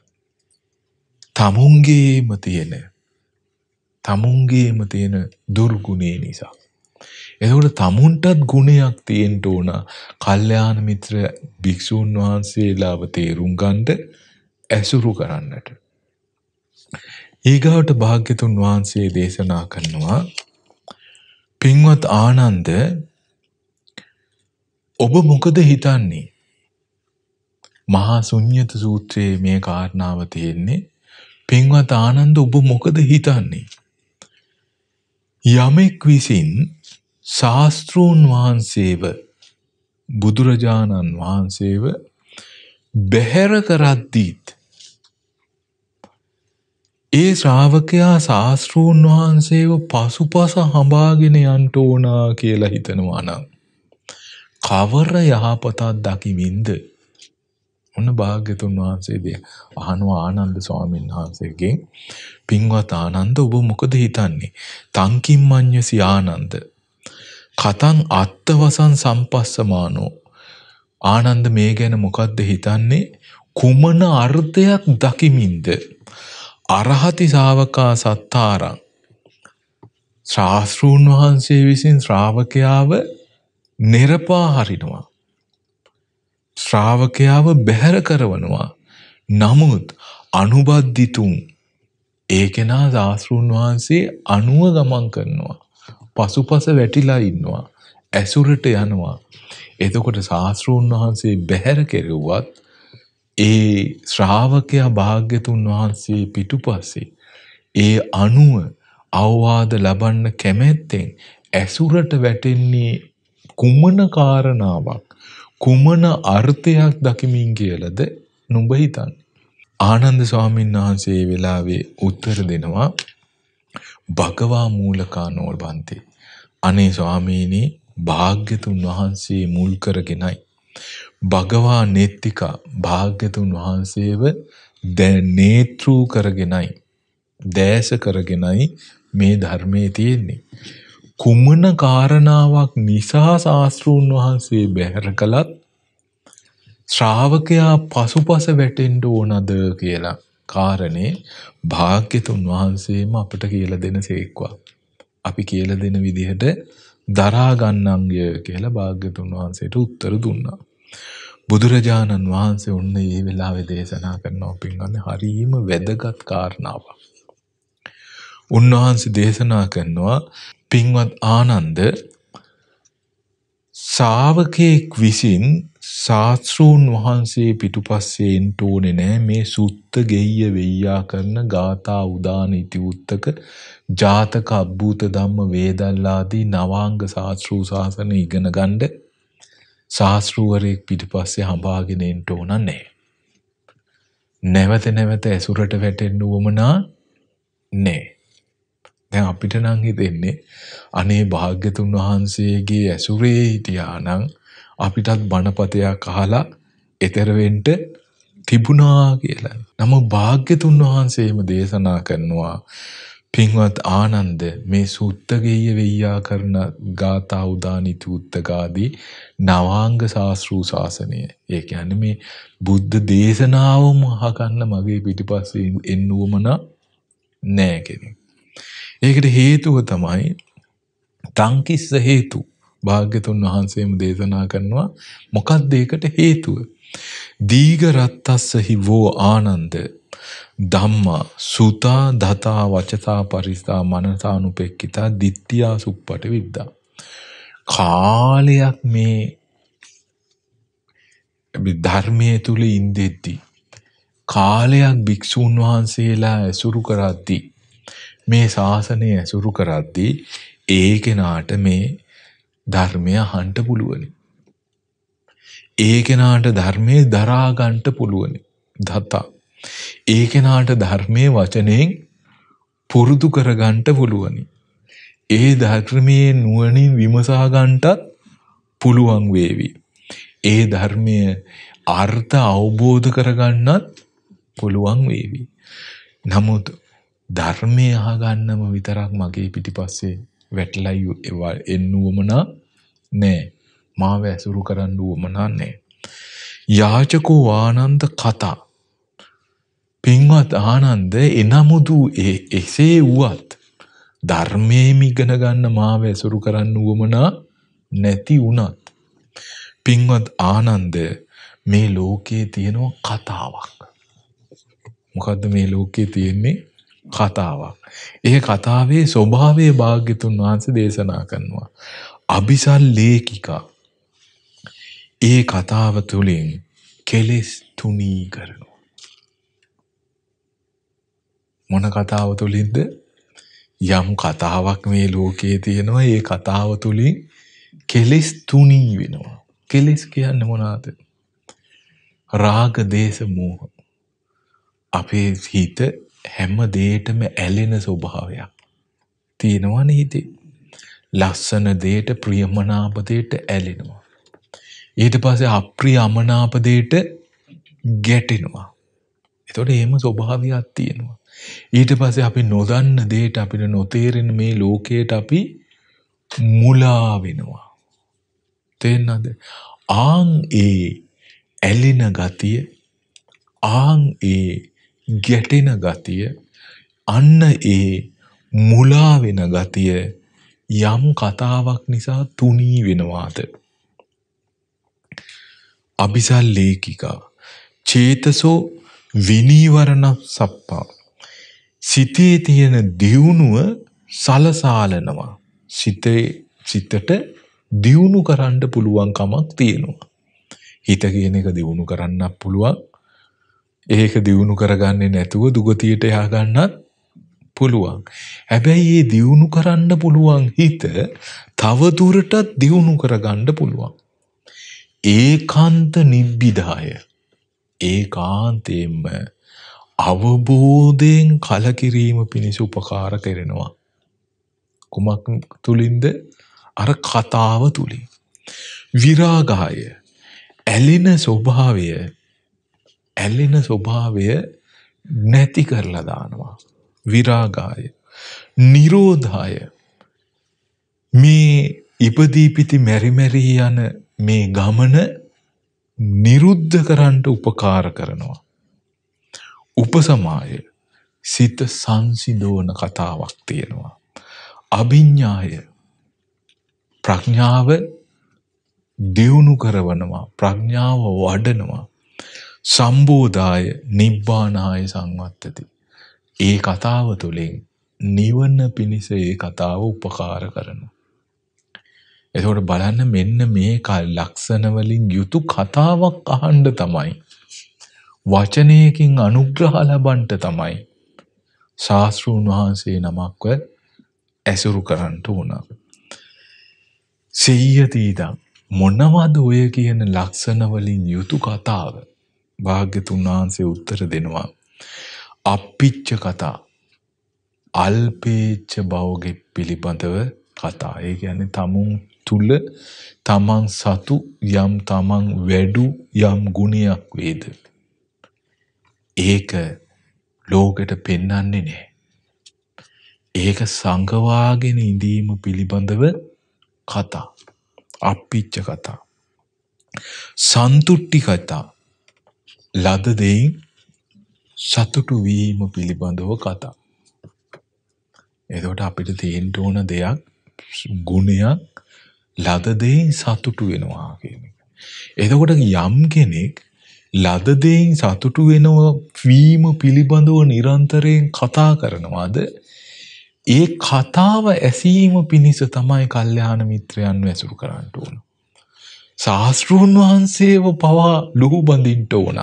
තමුන්ගේම තියෙන තමුන්ගේම තියෙන දුර්ගුණේ නිසා. එතකොට තමුන්ටත් ගුණයක් තියෙන්න ඕන. කල්යාණ මිත්‍ර භික්ෂූන් වහන්සේලාව තේරුම් ගන්නට ඇසුරු කරන්නට. ඊගාවට භාග්‍යතුන් වහන්සේ දේශනා කරනවා, පින්වත් ආනන්ද, ඔබ මොකද හිතන්නේ? මහා ශුන්්‍යත සූත්‍රයේ මේ කාරණාව තියෙන්නේ. පින්වත් ආනන්ද, ඔබ මොකද හිතන්නේ? යමෙක් විසින් ශාස්ත්‍රූන් වහන්සේව බුදුරජාණන් වහන්සේව බැහැර කරද්දීත් ඒ ශ්‍රාවකයා ශාස්ත්‍රූන් වහන්සේව පසුපස හඹාගෙන යන්න ඕනා කියලා හිතනවා නම් කවර යහපතක් දකිමින්ද? ඔන්න භාග්‍යතුන් වහන්සේ අහනවා ආනන්ද ස්වාමීන් වහන්සේගෙන්, පින්වත් ආනන්ද, ඔබ මොකද හිතන්නේ? තංකිම්මඤ්ඤසි ආනන්ද කතං අත්තවසං සම්පස්සමානෝ. ආනන්ද, මේ ගැන මොකද්ද හිතන්නේ? කුමන අර්ථයක් දකිමින්ද අරහති ශාවකා සත්තාරං, ශාස්ත්‍රූන් වහන්සේ විසින් ශ්‍රාවකයාව නිරපා හරිනවා, ශ්‍රාවකයාව බැහැර කරවනවා. නමුත් අනුබද්ධිතුන්, ඒ කෙනා ශාස්ත්‍රූන් වහන්සේ අනුව ගමන් කරනවා, පසුපස වැටිලා ඉන්නවා, ඇසුරට යනවා. එතකොට ශාස්ත්‍රූන් වහන්සේ බැහැර කෙරුවත් ඒ ශ්‍රාවකයා භාග්‍යතුන් වහන්සේ පිටුපස්සේ ඒ අනුව අවවාද ලබන්න කැමැත්තෙන් ඇසුරට වැටෙන්නේ කුමන කාරණාවක්, කුමන අර්ථයක් දකිමින් කියලාද නුඹ හිතන්නේ? ආනන්ද ස්වාමීන් වහන්සේ ඒ වෙලාවේ උත්තර දෙනවා, භගවා මූලකානෝ බන්ති. අනේ ස්වාමීනි, භාග්‍යතුන් වහන්සේ මුල් කරගෙනයි, භගවා නෙත්තිකා, භාග්‍යතුන් වහන්සේව නේත්‍රු කරගෙනයි, දැස කරගෙනයි මේ ධර්මයේ තියෙන්නේ. කුමන කාරණාවක් නිසා ශාස්ත්‍රූන් වහන්සේ බැහැර කළත් ශ්‍රාවකයා පසුපස වැටෙන්න ඕනද කියලා කාරණේ භාග්‍යතුන් වහන්සේම අපට කියලා දෙන සේක්වා. අපි කියලා දෙන විදිහට දරා ගන්නම්ය කියලා භාග්‍යතුන් වහන්සේට උත්තර දුන්නා. බුදුරජාණන් වහන්සේ උන්න මේ වෙලාවේ දේශනා කරනවා, පින්වත්නි, හරිම වැදගත් කාරණාවක්. උන්වහන්සේ දේශනා කරනවා, පින්වත් ආනන්ද, ශාවකෙක් විසින් ශාස්ත්‍රූන් වහන්සේ පිටුපස්සේ එන්න ඕනේ නෑ මේ සුත්ත ගෙය්‍ය වෙయ్యා කරන ගාථා උදාන ඉති උත්තක ජාතක අබ්බූත ධම්ම වේදල්ලාදී නවාංග ශාස්ත්‍රූ ශාසන ඉගෙන ගන්න ශාස්ත්‍රූවරයෙක් පිටුපස්සේ හඹාගෙන එන්න ඕන නෑ. නැවත නැවත ඇසුරට වැටෙන්න උවමනා නෑ. දැන් අපිට නම් හිතෙන්නේ අනේ භාග්‍යතුන් වහන්සේගේ ඇසුරේ හිටියා නම් අපිටත් බණපතයක් අහලා එතර වෙන්න තිබුණා කියලා. නමුත් භාග්‍යතුන් වහන්සේම දේශනා කරනවා, පින්වත් ආනන්ද, මේ සුත්තගෙය වෙయ్యා කරන ගාථා උදානිති උත්තකාදී නවාංග ශාස්ත්‍රූ ශාසනය, ඒ කියන්නේ මේ බුද්ධ දේශනාවම අහගන්න මගේ පිටිපස්සේ එන්න උවමනා නෑ කෙනෙක්. ඒකට හේතුව තමයි තංකිස්ස හේතු. භාග්‍යතුන් වහන්සේම දේශනා කරනවා, මොකක්ද ඒකට හේතුව? දීඝ රත්තස්ස හිවෝ ආනන්ද ධම්මා සුතා දතා වචතා පරිසා මනසානුපෙක්කිතා දිට්ඨියා සුප්පට විද්දා. කාලයක් මේ ධර්මයේ තුල ඉඳෙද්දී, කාලයක් භික්ෂූන් වහන්සේලා ඇසුරු කරද්දී, මේ ශාසනය ඇසුරු කරද්දී ඒ කෙනාට මේ ධර්මය අහන්න පුළුවනි. ඒ කෙනාට ධර්මයේ දරා ගන්නට පුළුවනි. දතා. ඒ කෙනාට ධර්මයේ වචනෙන් පුරුදු කර ගන්නට පුළුවනි. ඒ ධර්මයේ නුවණින් විමසා ගන්නටත් පුළුවන් වේවි. ඒ ධර්මයේ අර්ථ අවබෝධ කරගන්නත් පුළුවන් වේවි. නමුත් ධර්මය අහගන්නම විතරක් මගේ පිටිපස්සේ වැටලා එන්න උවමනා නෑ. මාව ඇසුරු කරන්න උවමනා නෑ. යාචකෝ ආනන්ද කතා. පින්වත් ආනන්ද එනමුදු එසේ වුවත් ධර්මයෙන් ඉගෙන ගන්න මාව ඇසුරු කරන්න උවමනා නැති වුණත් පින්වත් ආනන්ද මේ ලෝකයේ තියෙනවා කතාවක්. මොකද්ද මේ ලෝකයේ තියෙන්නේ? කතාවක්. ඒ කතාවේ ස්වභාවය භාග්‍යතුන් වහන්සේ දේශනා කරනවා. අபிසල්ලේකිකා. ඒ කතාව තුළින් කෙලෙස් තුනී කරනවා. මොන කතාව තුළින්ද? යම් කතාවක් මේ ලෝකයේ තියෙනවා. ඒ කතාව තුළින් කෙලෙස් තුනී වෙනවා. කෙලෙස් කියන්නේ මොනවාද? රාග, දේශ, මෝහ. අපේ හිත හැම දෙයකම ඇලෙන ස්වභාවයක් තියෙනවනේ හිතේ. ලස්සන දෙයට, ප්‍රියමනාප දෙයට ඇලෙනවා. ඊට පස්සේ අප්‍රිය අමනාප දෙයට ගැටෙනවා. එතකොට එහෙම ස්වභාවයක් තියෙනවා. ඊට පස්සේ අපි නොදන්න දෙයට, අපිට නොතේරෙන මේ ලෝකයට අපි මුලා වෙනවා. තේන්නද? ආන් ඒ ඇලෙන ගතිය, ආන් ඒ ගැටෙන ගතිය, අන්න ඒ මුලා වෙන ගතිය යම් කතාවක් නිසා තුනී වෙනවාද? අபிසල්ලේකිකා චේතසෝ විනීවරණ සප්පා. සිතේ තියෙන දියුණුව සලසාලනවා. සිතේ සිතට දියුණු කරන්න පුළුවන් කමක් තියෙනවා. හිත කියන එක දියුණු කරන්නත් පුළුවන්. ඒක දියුණු කරගන්නේ නැතුව දුගතියට යහ ගන්නත් පුළුවන්. හැබැයි මේ දියුණු කරන්න පුළුවන් හිත තව දුරටත් දියුණු කරගන්න පුළුවන්. ඒකාන්ත නිබ්බිදාය. ඒකාන්තයෙන්ම අවබෝධයෙන් කලකිරීම පිණිස උපකාර කරනවා. කුමක් තුලින්ද? අර කතාව තුලින්. විරාගාය. ඇලෙන ස්වභාවය ඇලෙන ස්වභාවය නැති කරලා දානවා. විරාගාය. නිරෝධාය. මේ ඉපදී පිටි මෙරි මෙරි යන මේ ගමන නිරුද්ධ කරන්න උපකාර කරනවා. උපසමාය. සිත සංසිඳවන කතාවක් තියෙනවා. අභිඥාය. ප්‍රඥාව දියුණු කරවනවා. ප්‍රඥාව වඩනවා. සම්බෝධාය නිබ්බානාය සංවත්තති. ඒ කතාව තුළින් නිවන පිණිස ඒ කතාව උපකාර කරනවා. එතකොට බලන්න මෙන්න මේ ලක්ෂණ වලින් යුතු කතාවක් අහන්න තමයි, වචනයකින් අනුග්‍රහ ලබන්නට තමයි ශාස්ත්‍රූන් වහන්සේ නමක්ව ඇසුරු කරන්න උන. සියයතීදම් මොනවද ඔය කියන ලක්ෂණ වලින් යුතු කතාව? භාග්‍යතුන් වහන්සේ උත්තර දෙනවා. අප්පිච්ච කතා. අල්පේච්ච භවගේ පිළිබඳව කතා. ඒ කියන්නේ තමුන් තුල තමන් සතු යම් තමන් වැඩු යම් ගුණයක් වේද, ඒක ලෝකෙට පෙන්වන්නේ නැහැ. ඒක සංගවාගෙන ඉඳීම පිළිබඳව කතා. අප්පිච්ච කතා. සන්තුට්ටි කතා. ලද දෙයින් සතුටු වීම පිළිබඳව කතා. එතකොට අපිට තියෙන්න ඕන දෙයක්, ගුණයක්, ලද දෙයින් සතුටු වෙනවා කියන එක. එතකොට යම් කෙනෙක් ලද දෙයින් සතුටු වෙනවා වීම පිළිබඳව නිරන්තරයෙන් කතා කරනවාද, ඒ කතාව ඇසීම පිණිස තමයි කල්යාණ මිත්‍රයන් ඇසුරු කරන්න ඕන. ශාස්ත්‍රූන් වහන්සේව පවා ලුහු බඳින්න ඕන.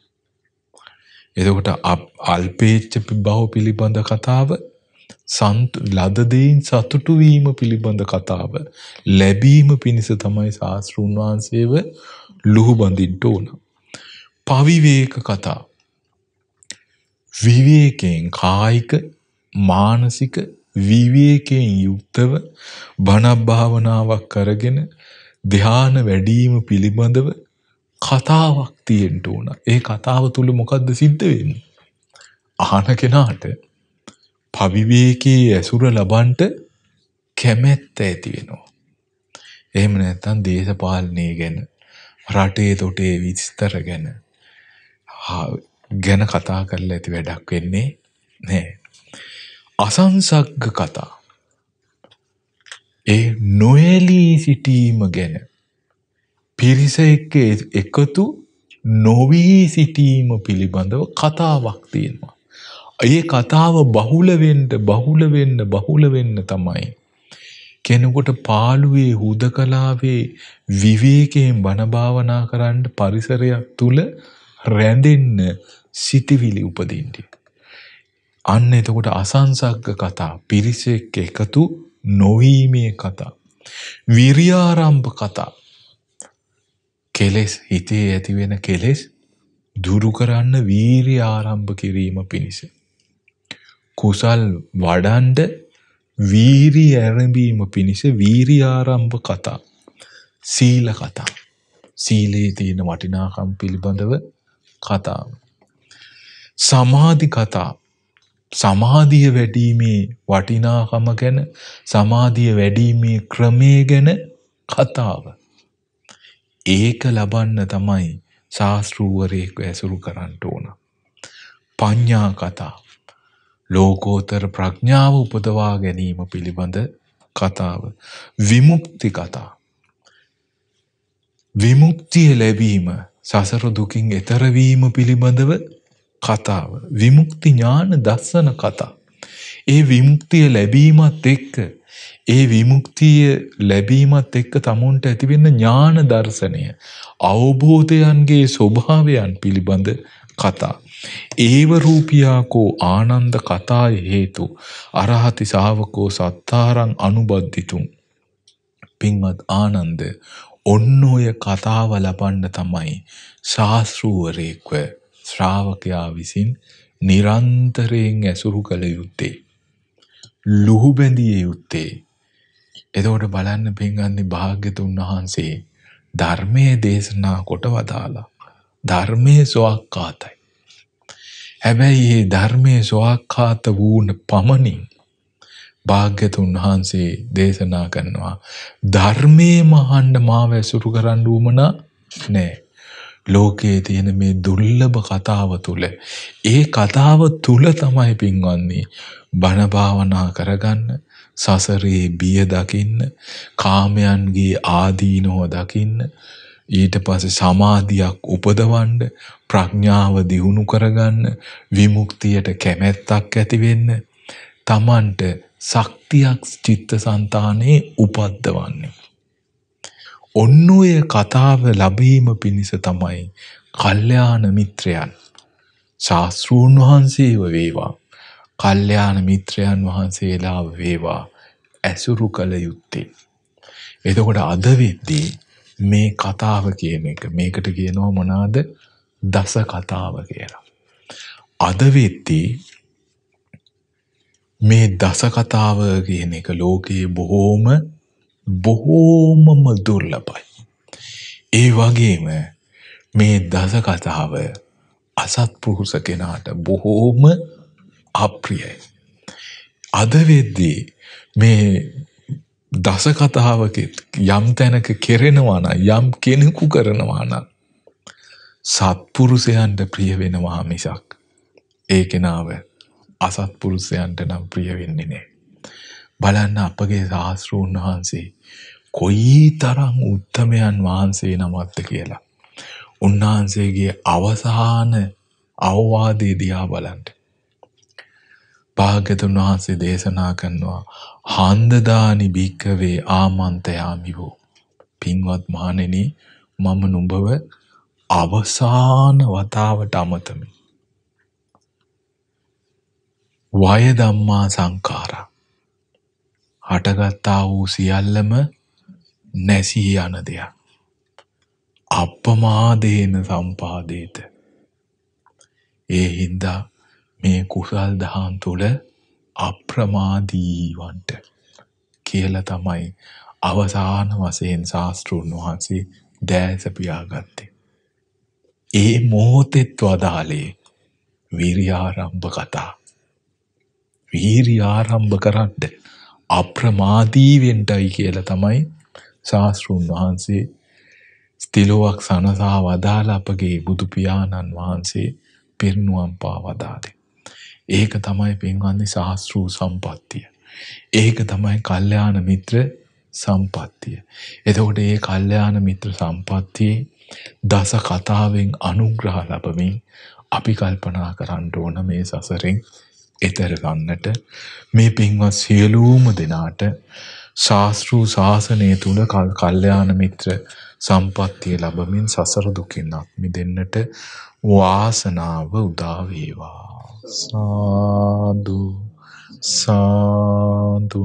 එතකොට අල්පේච්ඡ භව පිළිබඳ කතාව, ලද දෙයින් සතුටු වීම පිළිබඳ කතාව ලැබීම පිණිස තමයි ශාස්ත්‍රූන් වහන්සේව ලුහු බඳින්න ඕන. පවිවේක කතා. විවේකයෙන් කායික මානසික විවේකයෙන් යුක්තව බණ භාවනාවක් කරගෙන ධ්‍යාන වැඩිම පිළිබඳව කතාවක් තියෙන්න ඕන. ඒ කතාව තුල මොකද්ද සිද්ධ වෙන්නේ? අහන කෙනාට පවිවේකයේ ඇසුර ලබන්ට කැමැත්ත ඇති වෙනවා. එහෙම නැත්නම් දේශපාලනය ගැන, රටේ තොටේ විස්තර ගැන ගැන කතා කරලා ඇති වැඩක් වෙන්නේ නැහැ. අසංසග්ග කතා. ඒ නොඇලී සිටීම ගැන පිරිස එක්ක එකතු නොවී සිටීම පිළිබඳව කතාවක් තියෙනවා. ඒ කතාව බහුල වෙන්න බහුල වෙන්න බහුල වෙන්න තමයි කෙනෙකුට පාළුවේ හුදකලාවේ විවේකයෙන් බණ භාවනා කරන්න පරිසරයක් තුල රැඳෙන්න සිටිවිලි උපදින්නේ. අන්න එතකොට අසංසග්ග කතා, පිරිස එක්ක එකතු නොවීමේ කතා, විරියාරම්භ කතා, කෙලෙස් හිතේ ඇති වෙන කෙලෙස් දුරු කරන්න වීරිය ආරම්භ කිරීම පිණිස, කුසල් වඩන්ඩ වීරිය ආරම්භීම පිණිස වීරිය ආරම්භ කතා, සීල කතා, සීලේ තියෙන වටිනාකම් පිළිබඳව කතාව, සමාධි කතා, සමාධිය වැඩිීමේ වටිනාකම ගැන, සමාධිය වැඩිීමේ ක්‍රමය ගැන කතාව. ඒක ලබන්න තමයි ශාස්ත්‍රූවරයෙක් ඇසුරු කරන්න ඕන. පඤ්ඤා කතා, ලෝකෝත්තර ප්‍රඥාව උපදවා ගැනීම පිළිබඳ කතාව. විමුක්ති කතා, විමුක්තිය ලැබීම, සසර දුකින් එතර වීම පිළිබඳව කතාව. විමුක්ති ඥාන දර්ශන කතා. ඒ විමුක්තිය ලැබීමත් එක්ක ඒ විමුක්තිය ලැබීමත් එක්ක තමුන්ට ඇතිවෙන්න ඥාන දර්ශනය, අවබෝධයන්ගේ ස්වභාවයන් පිළිබඳ කතා. ඒව රූපියාකෝ ආනන්ද කතාය හේතු අරහති ශාවකෝ සත්තාරං අනුබද්ධිතුම්. පින්වත් ආනන්ද, ඔන්න ඔය කතාව ලබන්න තමයි ශාස්ත්‍රූවරයෙක්ව ශ්‍රාවකයා විසින් නිරන්තරයෙන් ඇසුරු කළ යුත්තේ, ලුහු බැඳිය යුත්තේ. එතකොට බලන්න පින්වත්නි, භාග්‍යතුන් වහන්සේ ධර්මයේ දේශනා කොට වදාලා. ධර්මයේ සෝක්කාතයි. හැබැයි මේ ධර්මයේ සෝක්කාත වූන පමණින් භාග්‍යතුන් වහන්සේ දේශනා කරනවා ධර්මයේ මහන්න මාව ඇසුරු කරන්න උවමනා නෑ. ලෝකයේ තියෙන මේ දුර්ලභ කතාව තුල, ඒ කතාව තුල තමයි පින්වත්නි බණ භාවනා කරගන්න, සසරේ බිය දකින්න, කාමයන්ගේ ආදීනව දකින්න, ඊට පස්සේ සමාධියක් උපදවන්න, ප්‍රඥාව දියුණු කරගන්න, විමුක්තියට කැමැත්තක් ඇති වෙන්න, තමන්ට ශක්තියක් චිත්තසංතානයේ උපද්දවන්නේ. ඔන්න ඔය කතාව ලැබීම පිණිස තමයි කල්යාණ මිත්‍රයන්, ශාස්ත්‍රූන් වහන්සේව වේවා, කල්යාණ මිත්‍රයන් වහන්සේලා වේවා ඇසුරු කළ යුත්තේ. එතකොට අද වෙද්දී මේ කතාව කියන එක, මේකට කියනවා මොනවාද? දස කතාව කියලා. අද වෙද්දී මේ දස කතාව කියන එක ලෝකයේ බොහෝම බොහෝමම දුර්ලභයි. ඒ වගේම මේ දස කතාව අසත්පුරුෂ කෙනාට බොහෝම අප්‍රියයි. අද වෙද්දී මේ දස කතාවක යම් තැනක කෙරෙනවා නම්, යම් කෙනෙකු කරනවා නම් සත්පුරුෂයන්ට ප්‍රිය වෙනවා මිසක් ඒ කෙනාව අසත්පුරුෂයන්ට නම් ප්‍රිය වෙන්නේ නැහැ. බලන්න අපගේ ශාස්ත්‍රූන් වහන්සේ කොයි තරම් උත්තමයන් වහන්සේ නමක්ද කියලා. උන්වහන්සේගේ අවසාන අවවාදයේ දිහා බලන්න. භාග්‍යතුන් වහන්සේ දේශනා කරනවා හන්දදානි භික්ඛවේ ආමන්ත්‍රයාමිවෝ. පින්වත් මහණෙනි, මම නුඹව අවසාන වතාවට අමතමි. වය ධම්මා සංඛාරා, හටගත්තා වූ සියල්ලම නැසී යන දෙයක්. අප්පමාදේන සම්පාදේත. ඒ හින්දා මේ කුසල් දහම් තුල අප්‍රමාදී වන්ට කියලා තමයි අවසාන වශයෙන් ශාස්ත්‍රූන් වහන්සේ දැස පියාගත්තේ. ඒ මොහොතෙත් වදාළේ වීර්යාරම්භ කතා. වීර්යාරම්භ කරන්න අප්‍රමාදී වෙන්නයි කියලා තමයි ශාස්ත්‍රූන් වහන්සේ ස්තිලෝවක් සනසා වදාළ අපගේ බුදු පියාණන් වහන්සේ පිරිනුවම් පා වදාළේ. ඒක තමයි පින්වත්නි ශාස්ත්‍රූ සම්පත්තිය. ඒක තමයි කල්යාණ මිත්‍ර සම්පත්තිය. එතකොට මේ කල්යාණ මිත්‍ර සම්පත්තියේ දස කතාවෙන් අනුග්‍රහ ලැබමින් අපි කල්පනා කරන්න ඕන මේ සසරෙන් එතර ගන්නට මේ පින්වත් සියලුම දෙනාට ශාස්ත්‍රූ ශාසනය තුල කල්යාණ මිත්‍ර සම්පත්තිය ලැබමින් සසර දුකින් අත් මිදෙන්නට වාසනාව උදා වේවා. සාදු සාදු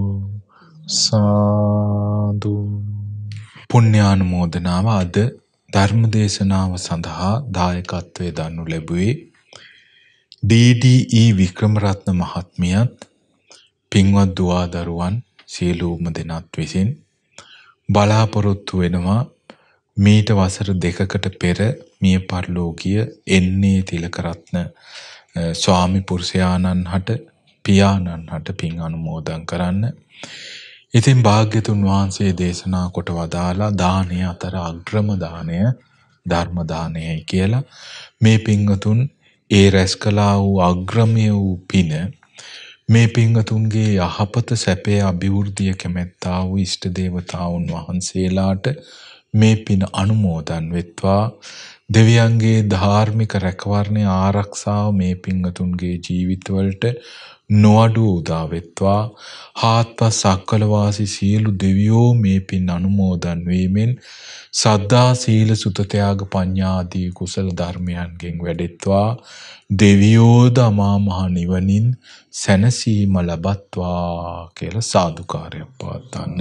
සාදු. පුණ්‍යානුමෝදනාව. අද ධර්ම දේශනාව සඳහා දායකත්වයේ දන්නු ලැබුවේ ඩී ඩී ඊ වික්‍රමරත්න මහත්මියත් පින්වත් දුවා දරුවන් සියලුම දෙනාත් විසින් බලාපොරොත්තු වෙනවා මීට වසර දෙකකට පෙර මිය පරලෝකීය එන්නේ තිලකරත්න ස්වාමි පුරුෂයාණන් හට පියාණන් හට පින් අනුමෝදන් කරන්න. ඉතින් භාග්‍යතුන් වහන්සේ දේශනා කොට වදාලා දානය අතර අග්‍රම දානය ධර්ම දානයයි කියලා. මේ පින්වතුන් ඒ රැස් කළා වූ අග්‍රමය වූ පින මේ පින්වතුන්ගේ යහපත සැපේ අභිවෘද්ධිය කැමැත්තා වූ ඉෂ්ට දේවතාවුන් වහන්සේලාට මේ පින අනුමෝදන් වෙත්වා. දෙවියන්ගේ ධාර්මික රැකවරණය ආරක්ෂාව මේ පින්වතුන්ගේ ජීවිතවලට නොඅඩු උදා වෙත්වා. හාත්පස් සක්වල වාසී සියලු දෙවියෝ මේ පින් අනුමෝදන් වීමෙන් සද්ධා සීල සුත ත්‍යාග පඤ්ඤා ආදී කුසල ධර්මයන්ගෙන් වැඩෙත්වා. දෙවියෝද අමා මහ නිවනින් සැනසීම ලබත්වා කියලා සාදුකාරයක් පවත්වන්න.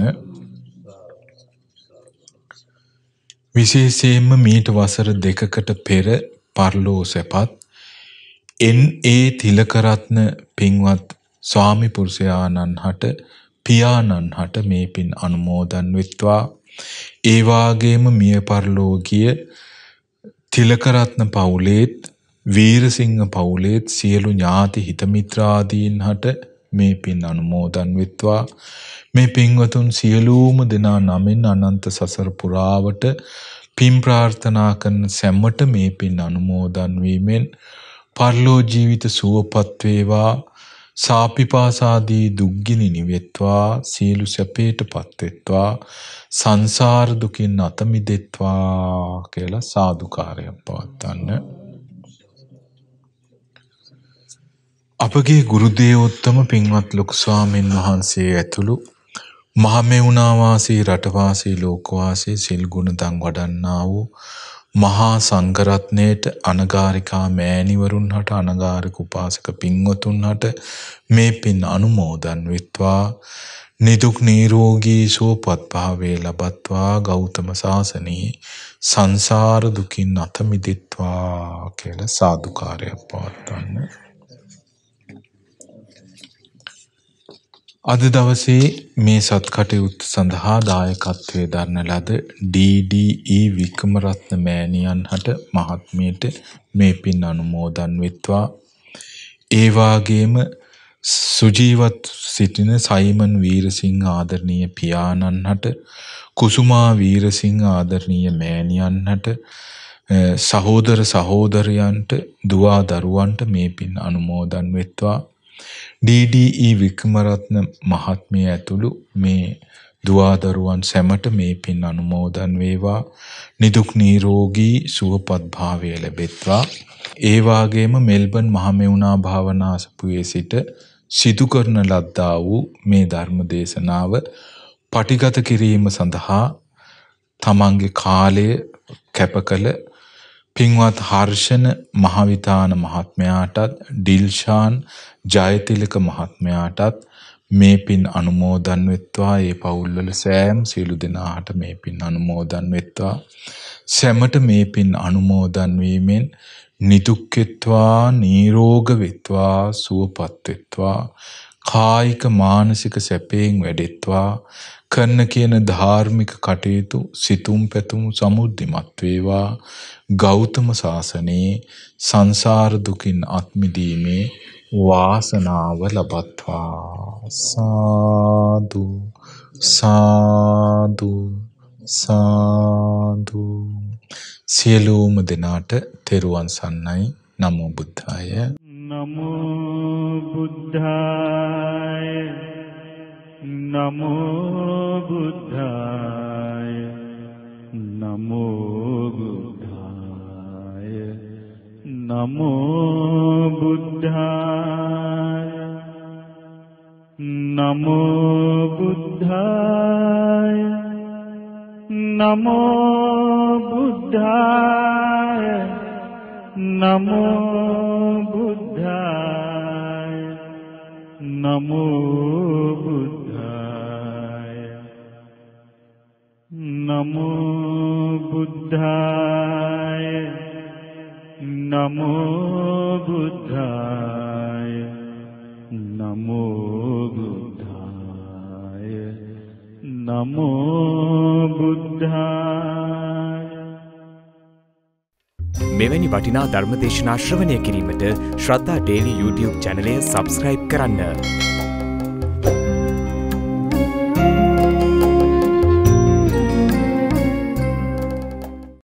විශේෂයෙන්ම මීට වසර දෙකකට පෙර පරලෝ සැපත් එන් ඒ තිලකරත්න පින්වත් ස්වාමි පුරුෂයාණන් හට පියාණන් හට මේ පින් අනුමෝදන් වෙත්වා. ඒ වාගේම මිය පරලෝකීය තිලකරත්න පවුලේත් වීරසිංහ පවුලේත් සියලු ඥාති හිත මිත්‍රාදීන් හට මේ පින් අනුමෝදන් වෙත්වා. මේ පින්වතුන් සියලුම දෙනා නමින් අනන්ත සසර පුරාවට පින් ප්‍රාර්ථනා කරන සැමට මේ පින් අනුමෝදන් වීමෙන් පරලෝ ජීවිත සුවපත් වේවා. සාපිපාසාදී දුක්ගිනි නිවෙත්වා. සියලු සැපේටපත් වෙත්වා. සංසාර දුකින් අත මිදෙත්වා කියලා සාදුකාරයක් පවත්වන්න. අපගේ ගුරු දේවෝත්තම පින්වත් ලොකු ස්වාමීන් වහන්සේ ඇතුළු මහමෙවුනා වාසී රටවාසී ලෝකවාසී සිල් ගුණ දන් වඩන්නා වූ මහා සංඝරත්නයට අනගාരികා මෑණිවරුන් හට අනගාരിക උපාසක පින්වතුන් හට මේ පින් අනුමෝදන් වෙත්වා. නිදුක් නිරෝගී සුවපත් භාවයේ ලබත්වා. ගෞතම සාසනයේ සංසාර දුකින් අත මිදෙත්වා කියලා සාදුකාරයක් පවත්වන්න. අද දවසේ මේ සත්කටයුත්ත සඳහා දායකත්වයේ දරන ලද ඩී ඩී ඊ වික්‍රමරත්න මෑණියන් හට මහත්මියට මේ පින් අනුමෝදන් වෙත්වා. ඒ වාගේම සුජීවත් සිටින සයිමන් වීරසිංහ ආදරණීය පියාණන් හට කුසුමා වීරසිංහ ආදරණීය මෑණියන් හට සහෝදර සහෝදරයන්ට දුවා දරුවන්ට මේ පින් අනුමෝදන් වෙත්වා. ඩී ඩී ඊ වික්‍රමරත්න මහත්මිය ඇතුළු මේ දුවා දරුවන් සැමට මේ පින් අනුමෝදන් වේවා. නිදුක් නිරෝගී සුවපත් භාවය ලැබෙත්වා. ඒ වාගේම මෙල්බන් මහමෙවුනා භාවනාසපුවේ සිට සිදු කරන ලද්දා වූ මේ ධර්ම දේශනාව පටිගත කිරීම සඳහා තමන්ගේ කාලය කැප කළ පින්වත් හර්ෂණ මහවිතාන මහත්මයාටත් ඩිල්ෂාන් ජයතිලක මහත්මයාටත් මේ පින් අනුමෝදන් වෙත්වා. ඒ පවුල්වල සෑම සියලු දෙනාට මේ පින් අනුමෝදන් වෙත්වා. සැමට මේ පින් අනුමෝදන් වීමෙන් නිදුක් වෙත්වා, නිරෝග වෙත්වා, සුවපත් වෙත්වා. කායික මානසික සැපයෙන් වැඩෙත්වා කරන කියන ධාර්මික කටයුතු සිතුම් පැතුම් සමුද්ධිමත් වේවා. ගෞතම සාසනයේ සංසාර දුකින් අත් මිදීමේ වාසනාව ලබත්වා. සාදු සාදු සාදු. සියලුම දෙනාට තෙරුවන් සරණයි. නමෝ බුද්ධාය. නමෝ බුද්ධාය. නමෝ බුද්ධාය. නමෝ බුද්ධාය. නමෝ බුද්ධාය. නමෝ බුද්ධාය. නමෝ බුද්ධාය. නමෝ බුද්ධාය. නමෝ බුද්ධාය. නමෝ බුද්ධාය. නමෝ බුද්ධාය. නමෝ බුද්ධාය. නමෝ බුද්ධාය. මෙවැනි වටිනා ධර්මදේශනා ශ්‍රවණය කිරීමට ශ්‍රද්ධා ඩේලි YouTube චැනලය සබස්ක්‍රයිබ් කරන්න.